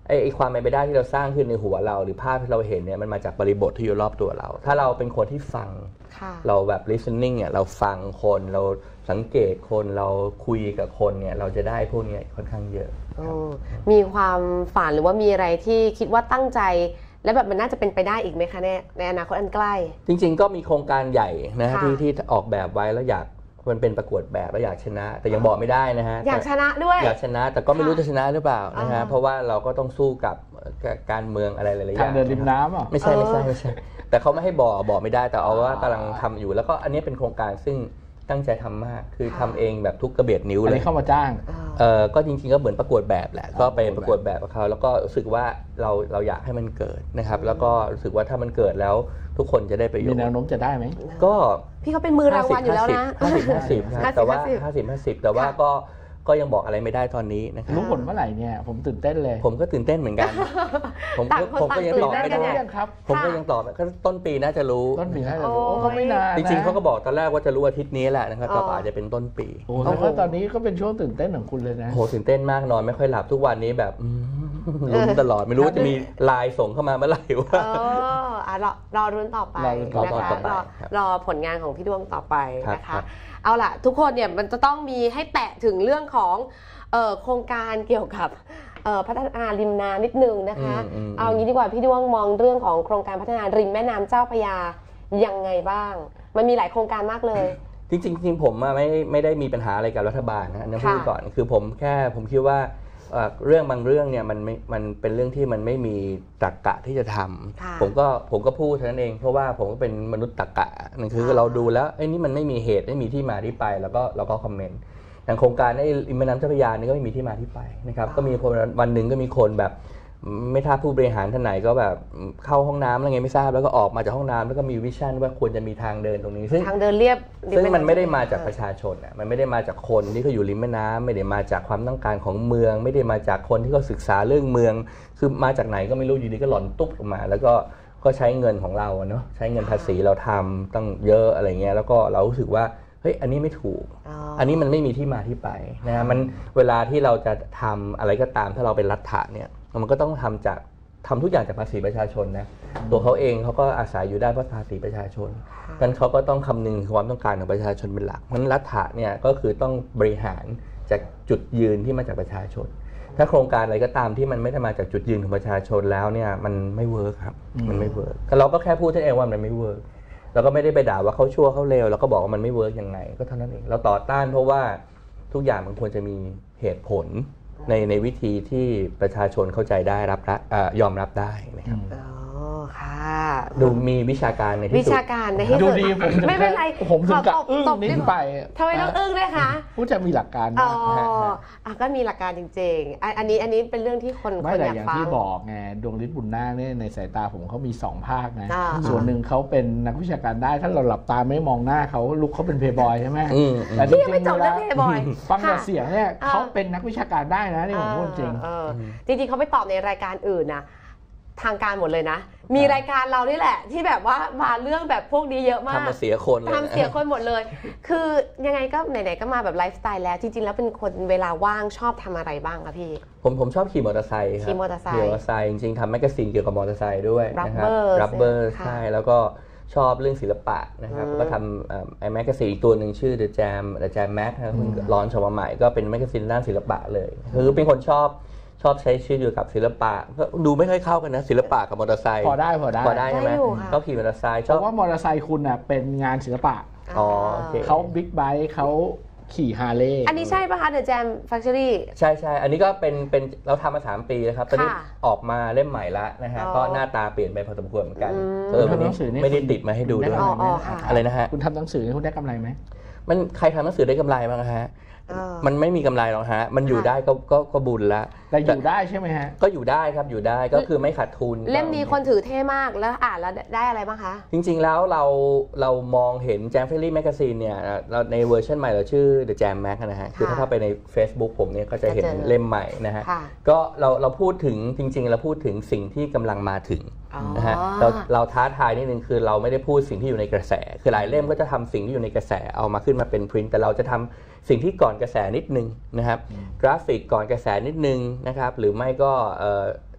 ไอ้ความเป็นไปได้ที่เราสร้างขึ้นในหัวเราหรือภาพที่เราเห็นเนี่ยมันมาจากบริบทที่อยู่รอบตัวเราถ้าเราเป็นคนที่ฟังเราแบบ listening เนี่ยเราฟังคนเราสังเกตคนเราคุยกับคนเนี่ยเราจะได้พวกนี้ค่อนข้างเยอะมีความฝันหรือว่ามีอะไรที่คิดว่าตั้งใจและแบบมันน่าจะเป็นไปได้อีกไหมคะในในอนาคตอันใกล้จริงๆก็มีโครงการใหญ่นะฮะที่ที่ออกแบบไว้แล้วอยากมันเป็นประกวดแบบแล้วอยากชนะแต่ยังบอกไม่ได้นะฮะอยากชนะด้วยอยากชนะแต่ก็ไม่รู้จะชนะหรือเปล่านะฮะเพราะว่าเราก็ต้องสู้กับการเมืองอะไรหลายๆอย่างทางเดินริมน้ำอ่ะไม่ใช่ไม่ใช่ไม่ใช่แต่เขาไม่ให้บอกบอกไม่ได้แต่เอาว่ากำลังทำอยู่แล้วก็อันนี้เป็นโครงการซึ่งตั้งใจทำมากคือทำเองแบบทุกกระเบียดนิ้วเลยอันนี้เข้ามาจ้างเออก็จริงๆก็เหมือนประกวดแบบแหละก็ไปประกวดแบบกับเขาแล้วก็รู้สึกว่าเราเราอยากให้มันเกิดนะครับแล้วก็รู้สึกว่าถ้ามันเกิดแล้วทุกคนจะได้ประโยชน์มีแนวโน้มจะได้ไหมก็พี่เขาเป็นมือรางวัลอยู่แล้วนะห้าสิบ ห้าสิบแต่ว่าห้าสิบ ห้าสิบแต่ว่าก็ก็ยังบอกอะไรไม่ได้ตอนนี้นะครับรู้ผลเมื่อไหร่เนี่ยผมตื่นเต้นเลยผมก็ตื่นเต้นเหมือนกันผมผมก็ยังตอบไม่ได้ผมก็ยังตอบก็ต้นปีน่าจะรู้ต้นปีน่าจะรู้ก็ไม่นานจริงๆเขาก็บอกตอนแรกว่าจะรู้อาทิตย์นี้แหละนะครับก็อาจจะเป็นต้นปีโอ้แล้วก็ตอนนี้ก็เป็นช่วงตื่นเต้นของคุณเลยนะโหตื่นเต้นมากนอนไม่ค่อยหลับทุกวันนี้แบบลุ้นตลอดไม่รู้ว่าจะมีไลน์ส่งเข้ามาเมื่อไหร่ว่าเออรอรอรุ้นต่อไปนะคะรอรอผลงานของพี่ดวงต่อไปนะคะเอาล่ะทุกคนเนี่ยมันจะต้องมีให้แตะถึงเรื่องของโครงการเกี่ยวกับพัฒนาริมน้ำนิดนึงนะคะเอางี้ดีกว่าพี่ดวงมองเรื่องของโครงการพัฒนาริมแม่น้ำเจ้าพระยายังไงบ้างมันมีหลายโครงการมากเลยจริงๆจริงผมไม่ไม่ได้มีปัญหาอะไรกับรัฐบาลนะนะพูดก่อนคือผมแค่ผมคิดว่าเรื่องบางเรื่องเนี่ยมันไม่มันเป็นเรื่องที่มันไม่มีตรรกะที่จะทำผมก็ผมก็พูดเท่านั้นเองเพราะว่าผมก็เป็นมนุษย์ตรรกะนั่นคือเราดูแล้วไอ้นี่มันไม่มีเหตุไม่มีที่มาที่ไปแล้วก็เราก็คอมเมนต์อย่างโครงการไอ้ริมแม่น้ำเจ้าพระยานี่ก็ไม่มีที่มาที่ไปนะครับก็มีวันหนึ่งก็มีคนแบบไม่ทราบผู้บริหารท่านไหนก็แบบเข้าห้องน้ำอะไรไงไม่ทราบแล้วก็ออกมาจากห้องน้ำแล้วก็มีวิชั่นว่าควรจะมีทางเดินตรงนี้ซึ่งทางเดินเรียบซึ่งมันไม่ได้มาจากประชาชนอ่ะมันไม่ได้มาจากคนที่เขาอยู่ริมแม่น้ำไม่ได้มาจากความต้องการของเมืองไม่ได้มาจากคนที่เขาศึกษาเรื่องเมืองคือมาจากไหนก็ไม่รู้อยู่ดีก็หล่นตุ๊บออกมาแล้วก็ก็ใช้เงินของเราเนาะใช้เงินภาษีเราทำตั้งเยอะอะไรเงี้ยแล้วก็เรารู้สึกว่าเฮ้ยอันนี้ไม่ถูกอันนี้มันไม่มีที่มาที่ไปนะมันเวลาที่เราจะทำอะไรก็ตามถ้าเราเป็นรัฐะเนี่ยมันก็ต้องทำจากทำทุกอย่างจากภาษีประชาชนนะตัวเขาเองเขาก็อาศัยอยู่ได้เพราะภาษีประชาชนงั้นเขาก็ต้องคำนึงความต้องการของประชาชนเป็นหลักงั้นรัฐะเนี่ยก็คือต้องบริหารจากจุดยืนที่มาจากประชาชนถ้าโครงการอะไรก็ตามที่มันไม่ได้มาจากจุดยืนของประชาชนแล้วเนี่ยมันไม่เวิร์คครับมันไม่เวิร์คเราก็แค่พูดเองว่ามันไม่เวิร์คเราก็ไม่ได้ไปด่าว่าเขาชั่วเขาเลวเราก็บอกว่ามันไม่เวิร์กยังไงก็เท่านั้นเองเราต่อต้านเพราะว่าทุกอย่างมันควรจะมีเหตุผลในในวิธีที่ประชาชนเข้าใจได้รับยอมรับได้นะครับอ๋อค่ะดูมีวิชาการในที่สุดวิชาการในที่สุดดูดีผมไม่เป็นไรผมถึงกับอึ้งนิ่งไปทำไมต้องอึ้งด้วยคะผู้จะมีหลักการอ๋อก็มีหลักการจริงๆอันนี้อันนี้เป็นเรื่องที่คนไม่แต่อย่างที่บอกไงดวงฤทธิ์บุญนาคเนี่ยในสายตาผมเขามีสองภาคนะส่วนหนึ่งเขาเป็นนักวิชาการได้ถ้าเราหลับตาไม่มองหน้าเขาลุกเขาเป็นเพย์บอยใช่ไหมแต่ที่ยังไม่จบแล้วเพย์บอยฟังแต่เสียงเนี่ยเขาเป็นนักวิชาการได้นะนี่ผมพูดจริงจริงๆเขาไปตอบในรายการอื่นนะทางการหมดเลยนะมีรายการเรานี่แหละที่แบบว่ามาเรื่องแบบพวกนี้เยอะมากทำมาเสียคนทำเสียคนหมดเลยคือยังไงก็ไหนๆก็มาแบบไลฟ์สไตล์แล้วจริงๆแล้วเป็นคนเวลาว่างชอบทำอะไรบ้างคะพี่ผมผมชอบขี่มอเตอร์ไซค์ครับขี่มอเตอร์ไซค์ขี่มอเตอร์ไซค์จริงๆทำแมกกาซีนเกี่ยวกับมอเตอร์ไซค์ด้วยนะครับรับเบอร์ใช่แล้วก็ชอบเรื่องศิลปะนะครับก็ทำไอ้แมกกาซีนตัวหนึ่งชื่อ The Jam The Jam Mag นะเพิ่งร้อนออกมาใหม่ก็เป็นแมกกาซีนด้านศิลปะเลยคือเป็นคนชอบชอบใช้ชื่ออยู่กับศิลปะก็ดูไม่ค่อยเข้ากันนะศิลปะกับมอเตอร์ไซค์พอได้พอได้พอได้ใช่ไหมก็ขี่มอเตอร์ไซค์เพราะว่ามอเตอร์ไซค์คุณอ่ะเป็นงานศิลปะอ๋อเขาบิ๊กไบค์เขาขี่ฮาร์เลย์อันนี้ใช่ป่ะคะ The Jam Factory ใช่ใช่อันนี้ก็เป็นเป็นเราทำมาสามปีแล้วครับตอนนี้ออกมาเล่มใหม่ละนะฮะก็หน้าตาเปลี่ยนไปพอสมควรเหมือนกันเออวันนี้ไม่ได้ติดมาให้ดูด้วยอะไรนะฮะคุณทำหนังสือคุณได้กำไรไหมมันใครทำหนังสือได้กำไรบ้างฮะมันไม่มีกำไรหรอกฮะมันอยู่ได้ก็ก็ก็บุญละแต่อยู่ได้ใช่ไหมฮะก็อยู่ได้ครับอยู่ได้ก็คือไม่ขาดทุนเล่มนี้คนถือเท่มากแล้วอ่านแล้วได้อะไรบ้างคะจริงๆแล้วเราเรามองเห็น Jam Factory Magazine เนี่ยเราในเวอร์ชันใหม่เราชื่อ The Jam Mag นะฮะคือถ้าเข้าไปใน Facebook ผมเนี่ยก็จะเห็นเล่มใหม่นะฮะก็เราเราพูดถึงจริงๆเราพูดถึงสิ่งที่กำลังมาถึงนะฮะเราเราท้าทายนิดนึงคือเราไม่ได้พูดสิ่งที่อยู่ในกระแสคือหลายเล่มก็จะทำสิ่งที่อยู่ในกระแสเอามาขึ้นมาเป็นพรินท์แต่เราจะทำสิ่งที่ก่อนกระแสนิดนึงนะครับกราฟิกก่อนกระแสนิดนึงนะครับหรือไม่ก็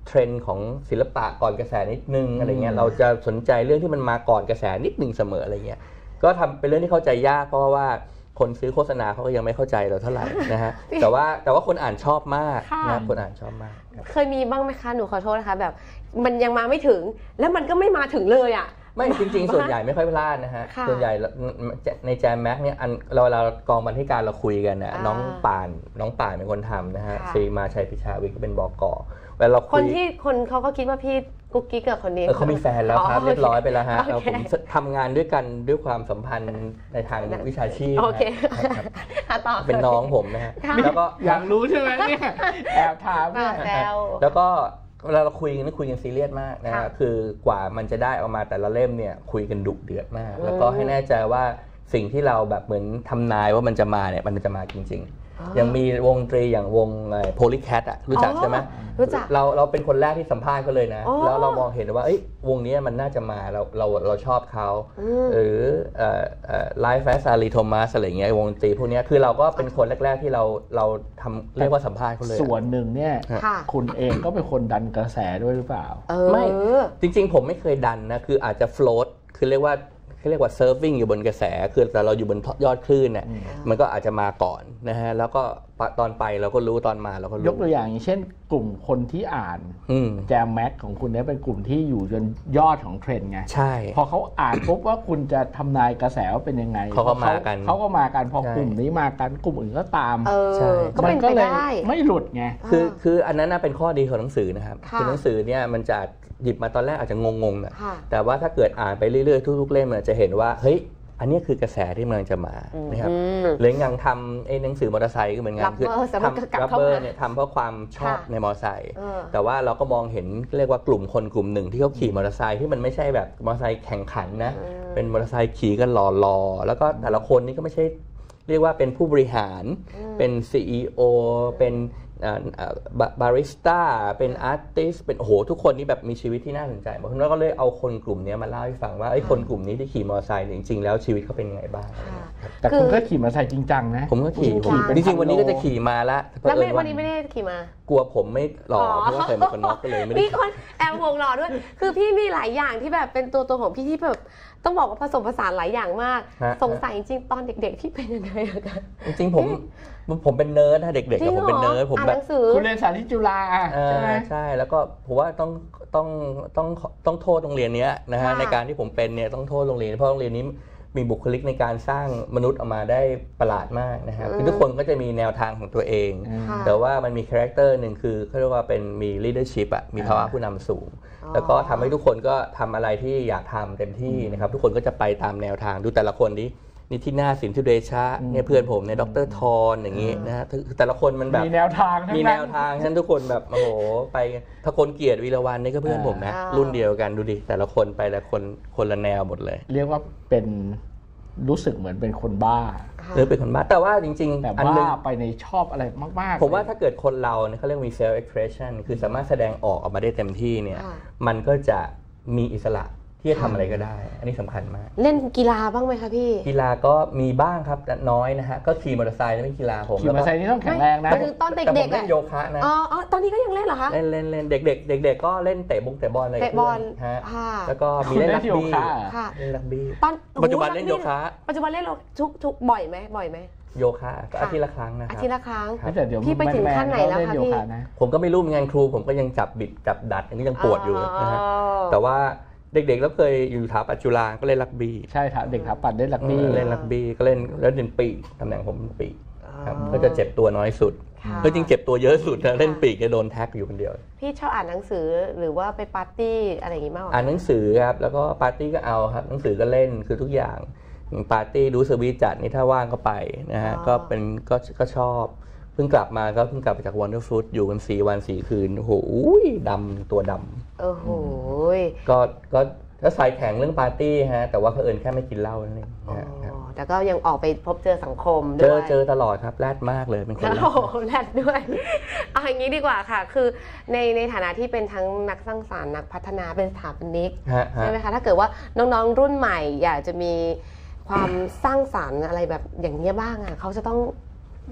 เทรนด์ของศิลปะก่อนกระแสนิดนึงอะไรเงี้ยเราจะสนใจเรื่องที่มันมาก่อนกระแสนิดนึงเสมออะไรเงี้ยก็ทำเป็นเรื่องที่เข้าใจยากเพราะว่าคนซื้อโฆษณาเขาก็ยังไม่เข้าใจเราเท่าไหร่นะฮะแต่ว่าแต่ว่าคนอ่านชอบมากนะคนอ่านชอบมากเคยมีบ้างไหมคะหนูขอโทษนะคะแบบมันยังมาไม่ถึงแล้วมันก็ไม่มาถึงเลยอ่ะไม่จริงๆส่วนใหญ่ไม่ค่อยพลาดนะฮะส่วนใหญ่ในแจมแม็กเนี่ยอันเราเรากองบรรณาธิการเราคุยกันนะน้องป่านน้องป่านเป็นคนทำนะฮะซีมาชัยพิชาวิกก็เป็นบก.เวลาเราคุยคนที่คนเขาก็คิดว่าพี่กุ๊กกิ๊กกับคนนี้เขามีแฟนแล้วครับเรียบร้อยไปแล้วฮะเราผมทำงานด้วยกันด้วยความสัมพันธ์ในทางวิชาชีพเป็นน้องผมนะฮะแล้วก็อยากรู้ใช่ไหมเนี่ยแอบถามแล้วก็เวลาเราคุยกันคุยกันซีเรียสมากนะฮะคือกว่ามันจะได้ออกมาแต่ละเล่มเนี่ยคุยกันดุเดือดมากแล้วก็ให้แน่ใจว่าสิ่งที่เราแบบเหมือนทำนายว่ามันจะมาเนี่ยมันจะมาจริงๆยังมีวงดนตรีอย่างวงโพลีแคทอ่ะรู้จักใช่ไหมรู้จักเราเราเป็นคนแรกที่สัมภาษณ์เขาเลยนะแล้วเรามองเห็นว่าเอ้ยวงนี้มันน่าจะมาเราเราเราชอบเขาหรือไลฟ์แฟสซารีโทมัสอะไรเงี้ยวงดนตรีพวกนี้คือเราก็เป็นคนแรกๆที่เราเราทำเรียกว่าสัมภาษณ์เขาเลยส่วนหนึ่งเนี่ยคุณเองก็เป็นคนดันกระแสด้วยหรือเปล่าไม่จริงๆผมไม่เคยดันนะคืออาจจะโฟลตคือเรียกว่าเขาเรียกว่าเซิร์ฟวิ่งอยู่บนกระแสคือแต่เราอยู่บนยอดคลื่นเนี่ยมันก็อาจจะมาก่อนนะฮะแล้วก็ตอนไปเราก็รู้ตอนมาเราก็รู้ยกตัวอย่างอย่างเช่นกลุ่มคนที่อ่านแจมแม็กของคุณเนี่ยเป็นกลุ่มที่อยู่จนยอดของเทรนด์ไงใช่พอเขาอ่านปุ๊บว่าคุณจะทำนายกระแสว่าเป็นยังไงเขาก็มากันเขาก็มากันพอกลุ่มนี้มากันกลุ่มอื่นก็ตามใช่ก็เป็นไปได้ไม่หลุดไงคือคืออันนั้นเป็นข้อดีของหนังสือนะครับคือหนังสือเนี่ยมันจะหยิบมาตอนแรกอาจจะงงๆนะแต่ว่าถ้าเกิดอ่านไปเรื่อยๆทุกๆเล่มจะเห็นว่าเฮ้ยอันนี้คือกระแสที่มันจะมานะครับหรืออย่างทำไอ้หนังสือมอเตอร์ไซค์ก็เหมือนกันคือทำรับเบอร์เนี่ยทำเพราะความชอบในมอเตอร์ไซค์แต่ว่าเราก็มองเห็นเรียกว่ากลุ่มคนกลุ่มหนึ่งที่เขาขี่มอเตอร์ไซค์ที่มันไม่ใช่แบบมอเตอร์ไซค์แข่งขันนะเป็นมอเตอร์ไซค์ขี่กันหล่อๆแล้วก็แต่ละคนนี่ก็ไม่ใช่เรียกว่าเป็นผู้บริหารเป็น ซี อี โอ เป็นบาริสต้าเป็นอาร์ติสเป็นโอ้โหทุกคนนี่แบบมีชีวิตที่น่าสนใจผมแล้วก็เลยเอาคนกลุ่มนี้มาเล่าให้ฟังว่าไอ้คนกลุ่มนี้ที่ขี่มอเตอร์ไซค์จริงๆแล้วชีวิตเขาเป็นยังไงบ้างแต่คุณก็ขี่มอเตอร์ไซค์จริงจังนะผมก็ขี่จริงๆวันนี้ก็จะขี่มาแล้วแล้ววันนี้ไม่ได้ขี่มากลัวผมไม่หล่อเพราะว่าใส่หมวกกันน็อกก็เลยไม่ได้มีคนแอบวงหล่อด้วยคือพี่มีหลายอย่างที่แบบเป็นตัวตัวของพี่ที่แบบต้องบอกว่าผสมผสานหลายอย่างมากสงสัยจริงๆตอนเด็กๆพี่เป็นยังไงกันจริงๆผมผมเป็นเนิร์ดนะเด็กๆผมเป็นเนิร์ดผมแบบคุณเรียนสาธิตจุฬาใช่ไหมใช่แล้วก็ผมว่าต้องต้องต้องต้องโทษโรงเรียนนี้นะฮะในการที่ผมเป็นเนี่ยต้องโทษโรงเรียนเพราะโรงเรียนนี้มีบุคลิกในการสร้างมนุษย์ออกมาได้ประหลาดมากนะครับคือทุกคนก็จะมีแนวทางของตัวเองแต่ว่ามันมีคาแรคเตอร์หนึ่งคือเขาเรียกว่าเป็นมี leadership อ่ะมีภาวะผู้นำสูงแล้วก็ทำให้ทุกคนก็ทำอะไรที่อยากทำเต็มที่นะครับทุกคนก็จะไปตามแนวทางดูแต่ละคนนี้นิตินาสินธุเดชะเนี่ยเพื่อนผมเนี่ยดร.ทอนอย่างนี้นะฮะแต่ละคนมันแบบมีแนวทางมีแนวทางฉันทุกคนแบบโอ้โหไปถ้าคนเกียรติวีรวันนี่ก็เพื่อนผมนะรุ่นเดียวกันดูดิแต่ละคนไปแต่คนคนละแนวหมดเลยเรียกว่าเป็นรู้สึกเหมือนเป็นคนบ้าหรือเป็นคนบ้าแต่ว่าจริงๆแต่บ้าไปในชอบอะไรมากๆผมว่าถ้าเกิดคนเราเนี่ยเขาเรียกมี self expression คือสามารถแสดงออกออกมาได้เต็มที่เนี่ยมันก็จะมีอิสระที่จะทำอะไรก็ได้อันนี้สำคัญมากเล่นกีฬาบ้างไหมคะพี่กีฬาก็มีบ้างครับแต่น้อยนะฮะก็ขี่มอเตอร์ไซค์ไม่กีฬาผมขี่มอเตอร์ไซค์นี่ต้องแข็งแรงนะตอนเด็กๆเล่นโยคะนะอ๋อตอนนี้ก็ยังเล่นเหรอคะเล่นเล่นเล่นเด็กๆเด็กๆก็เล่นเตะบงเตะบอลอะไรเตะบอลฮะแล้วก็มีเล่นรักบี้เล่นรักบี้ปัจจุบันเล่นโยคะปัจจุบันเล่นทุกทุกบ่อยไหมบ่อยไหมโยคะก็อาทิตย์ละครั้งนะครับอาทิตย์ละครั้งพี่ไปถึงขั้นไหนแล้วคะพี่ผมก็ไม่รู้เหมือนกันครูผมก็ยังจับบิดจับดัดอันนี้ยังปวดอยู่นะฮะแต่ว่าเด็กๆแล้วเคยอยู่ถาปัจจุฬาก็เล่นรักบี้ใช่ครับเด็กถาปัดเล่นรักบี้เล่นรักบี้ก็เล่นแล้วเล่นปีกตำแหน่งผมเป็นปีกครับก็จะเจ็บตัวน้อยสุดก็จริงเจ็บตัวเยอะสุดนะเล่นปีกจะโดนแท็กอยู่คนเดียวพี่ชอบอ่านหนังสือหรือว่าไปปาร์ตี้อะไรอย่างงี้มากอ่านหนังสือครับแล้วก็ปาร์ตี้ก็เอาครับหนังสือก็เล่นคือทุกอย่างปาร์ตี้ดูสวีทจัดนี่ถ้าว่างก็ไปนะฮะก็เป็นก็ก็ชอบเพิ่งกลับมาก็เพิ่งกลับจากวันเดอร์ฟรุตอยู่กันสี่วันสี่คืนโอ้โหดำตัวดำโอ้โหก็ก็ก็สายแข็งเรื่องปาร์ตี้ฮะแต่ว่าเผอิญแค่ไม่กินเหล้านั่นเองแต่ก็ยังออกไปพบเจอสังคมด้วยเจอเจอตลอดครับแรดมากเลยเป็นคนโอ้โหแรดด้วยเอาอย่างนี้ดีกว่าค่ะคือในในฐานะที่เป็นทั้งนักสร้างสรรค์นักพัฒนาเป็นสถาปนิกใช่ไหมคะถ้าเกิดว่าน้องๆรุ่นใหม่อยากจะมีความสร้างสรรค์อะไรแบบอย่างนี้บ้างอ่ะเขาจะต้อง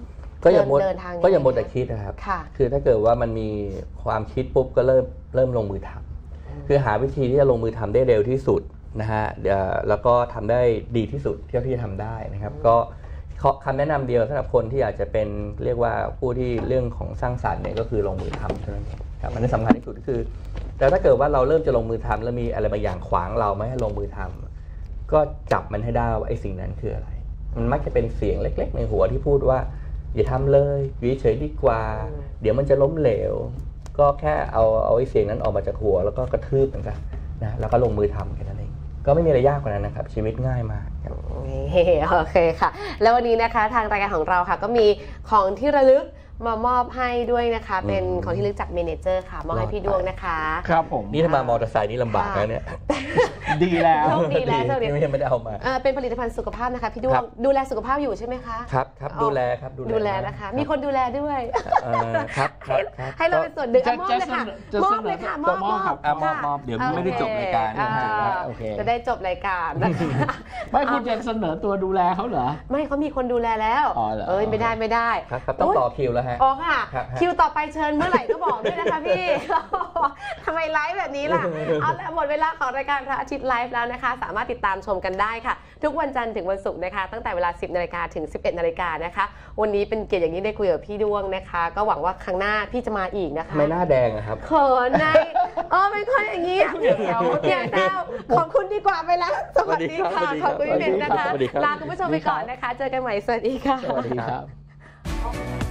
ก็อย่ามัวเดินทางก็อย่ามัวแต่คิดนะครับค่ะคือถ้าเกิดว่ามันมีความคิดปุ๊บก็เริ่มเริ่มลงมือทำคือหาวิธีที่จะลงมือทำได้เร็วที่สุดนะฮะแล้วก็ทำได้ดีที่สุดเท่าที่จะทำได้นะครับก็คำแนะนำเดียวสำหรับคนที่อยากจะเป็นเรียกว่าผู้ที่เรื่องของสร้างสรรค์เนี่ยก็คือลงมือทำเท่านั้นเองครับมันสำคัญที่สุดคือแต่ถ้าเกิดว่าเราเริ่มจะลงมือทำแล้วมีอะไรบางอย่างขวางเราไม่ให้ลงมือทำก็จับมันให้ได้ว่าไอ้สิ่งนั้นคืออะไรมันมักจะเป็นเสียงเล็กๆในหัวที่พูดว่าอย่าทำเลยอยู่เฉยๆดีกว่าเดี๋ยวมันจะล้มเหลวก็แค่เอาเอาไอ้เสียงนั้นออกมาจากหัวแล้วก็กระทืบมันกันนะแล้วก็ลงมือทำแค่นั้นเองก็ไม่มีอะไรยากกว่านั้นนะครับชีวิตง่ายมากครับโอเคค่ะแล้ววันนี้นะคะทางรายการของเราค่ะก็มีของที่ระลึกมามอบให้ด้วยนะคะเป็นของที่ระลึกจากเมเนเจอร์ค่ะมอบให้พี่ดวงนะคะครับผมนี่ถ้ามามอเตอร์ไซค์นี่ลำบากนะเนี่ยดีแล้วดีแล้วเดี๋ยวไม่ได้เอามาเป็นผลิตภัณฑ์สุขภาพนะคะพี่ดวงดูแลสุขภาพอยู่ใช่ไหมคะครับครับดูแลครับดูแลนะคะมีคนดูแลด้วยครับให้เราเป็นส่วนหนึ่งมอบเลยค่ะมอบเลยค่ะมอบมอบมอบมอบเดี๋ยวไม่ได้จบรายการจะได้จบรายการนะคะไม่คุณจะเสนอตัวดูแลเขาเหรอไม่เขามีคนดูแลแล้วเอ้ยไม่ได้ไม่ได้ครับต้องต่อคิวแล้วฮะอ๋อค่ะคิวต่อไปเชิญเมื่อไหร่ก็บอกด้วยนะคะพี่ทำไมไลฟ์แบบนี้ล่ะเอาละหมดเวลาของรายการพระอาทิตย์ไลฟ์แล้วนะคะสามารถติดตามชมกันได้ค่ะทุกวันจันทร์ถึงวันศุกร์นะคะตั้งแต่เวลาสิบนาฬิกาถึงสิบเอ็ดนาฬิกานะคะวันนี้เป็นเกียรติอย่างนี้ได้คุยกับพี่ดวงนะคะก็หวังว่าครั้งหน้าพี่จะมาอีกนะคะไม่หน้าแดงนะครับเขินในเออเป็นคนอย่างนี้พี่เดี๋ยวเดี๋ยวเจ้าขอบคุณดีกว่าไปแล้วสวัสดีค่ะขอบคุณพี่เบนนะคะลาคุณผู้ชมไปก่อนนะคะเจอกันใหม่สวัสดีค่ะสวัสดีครับ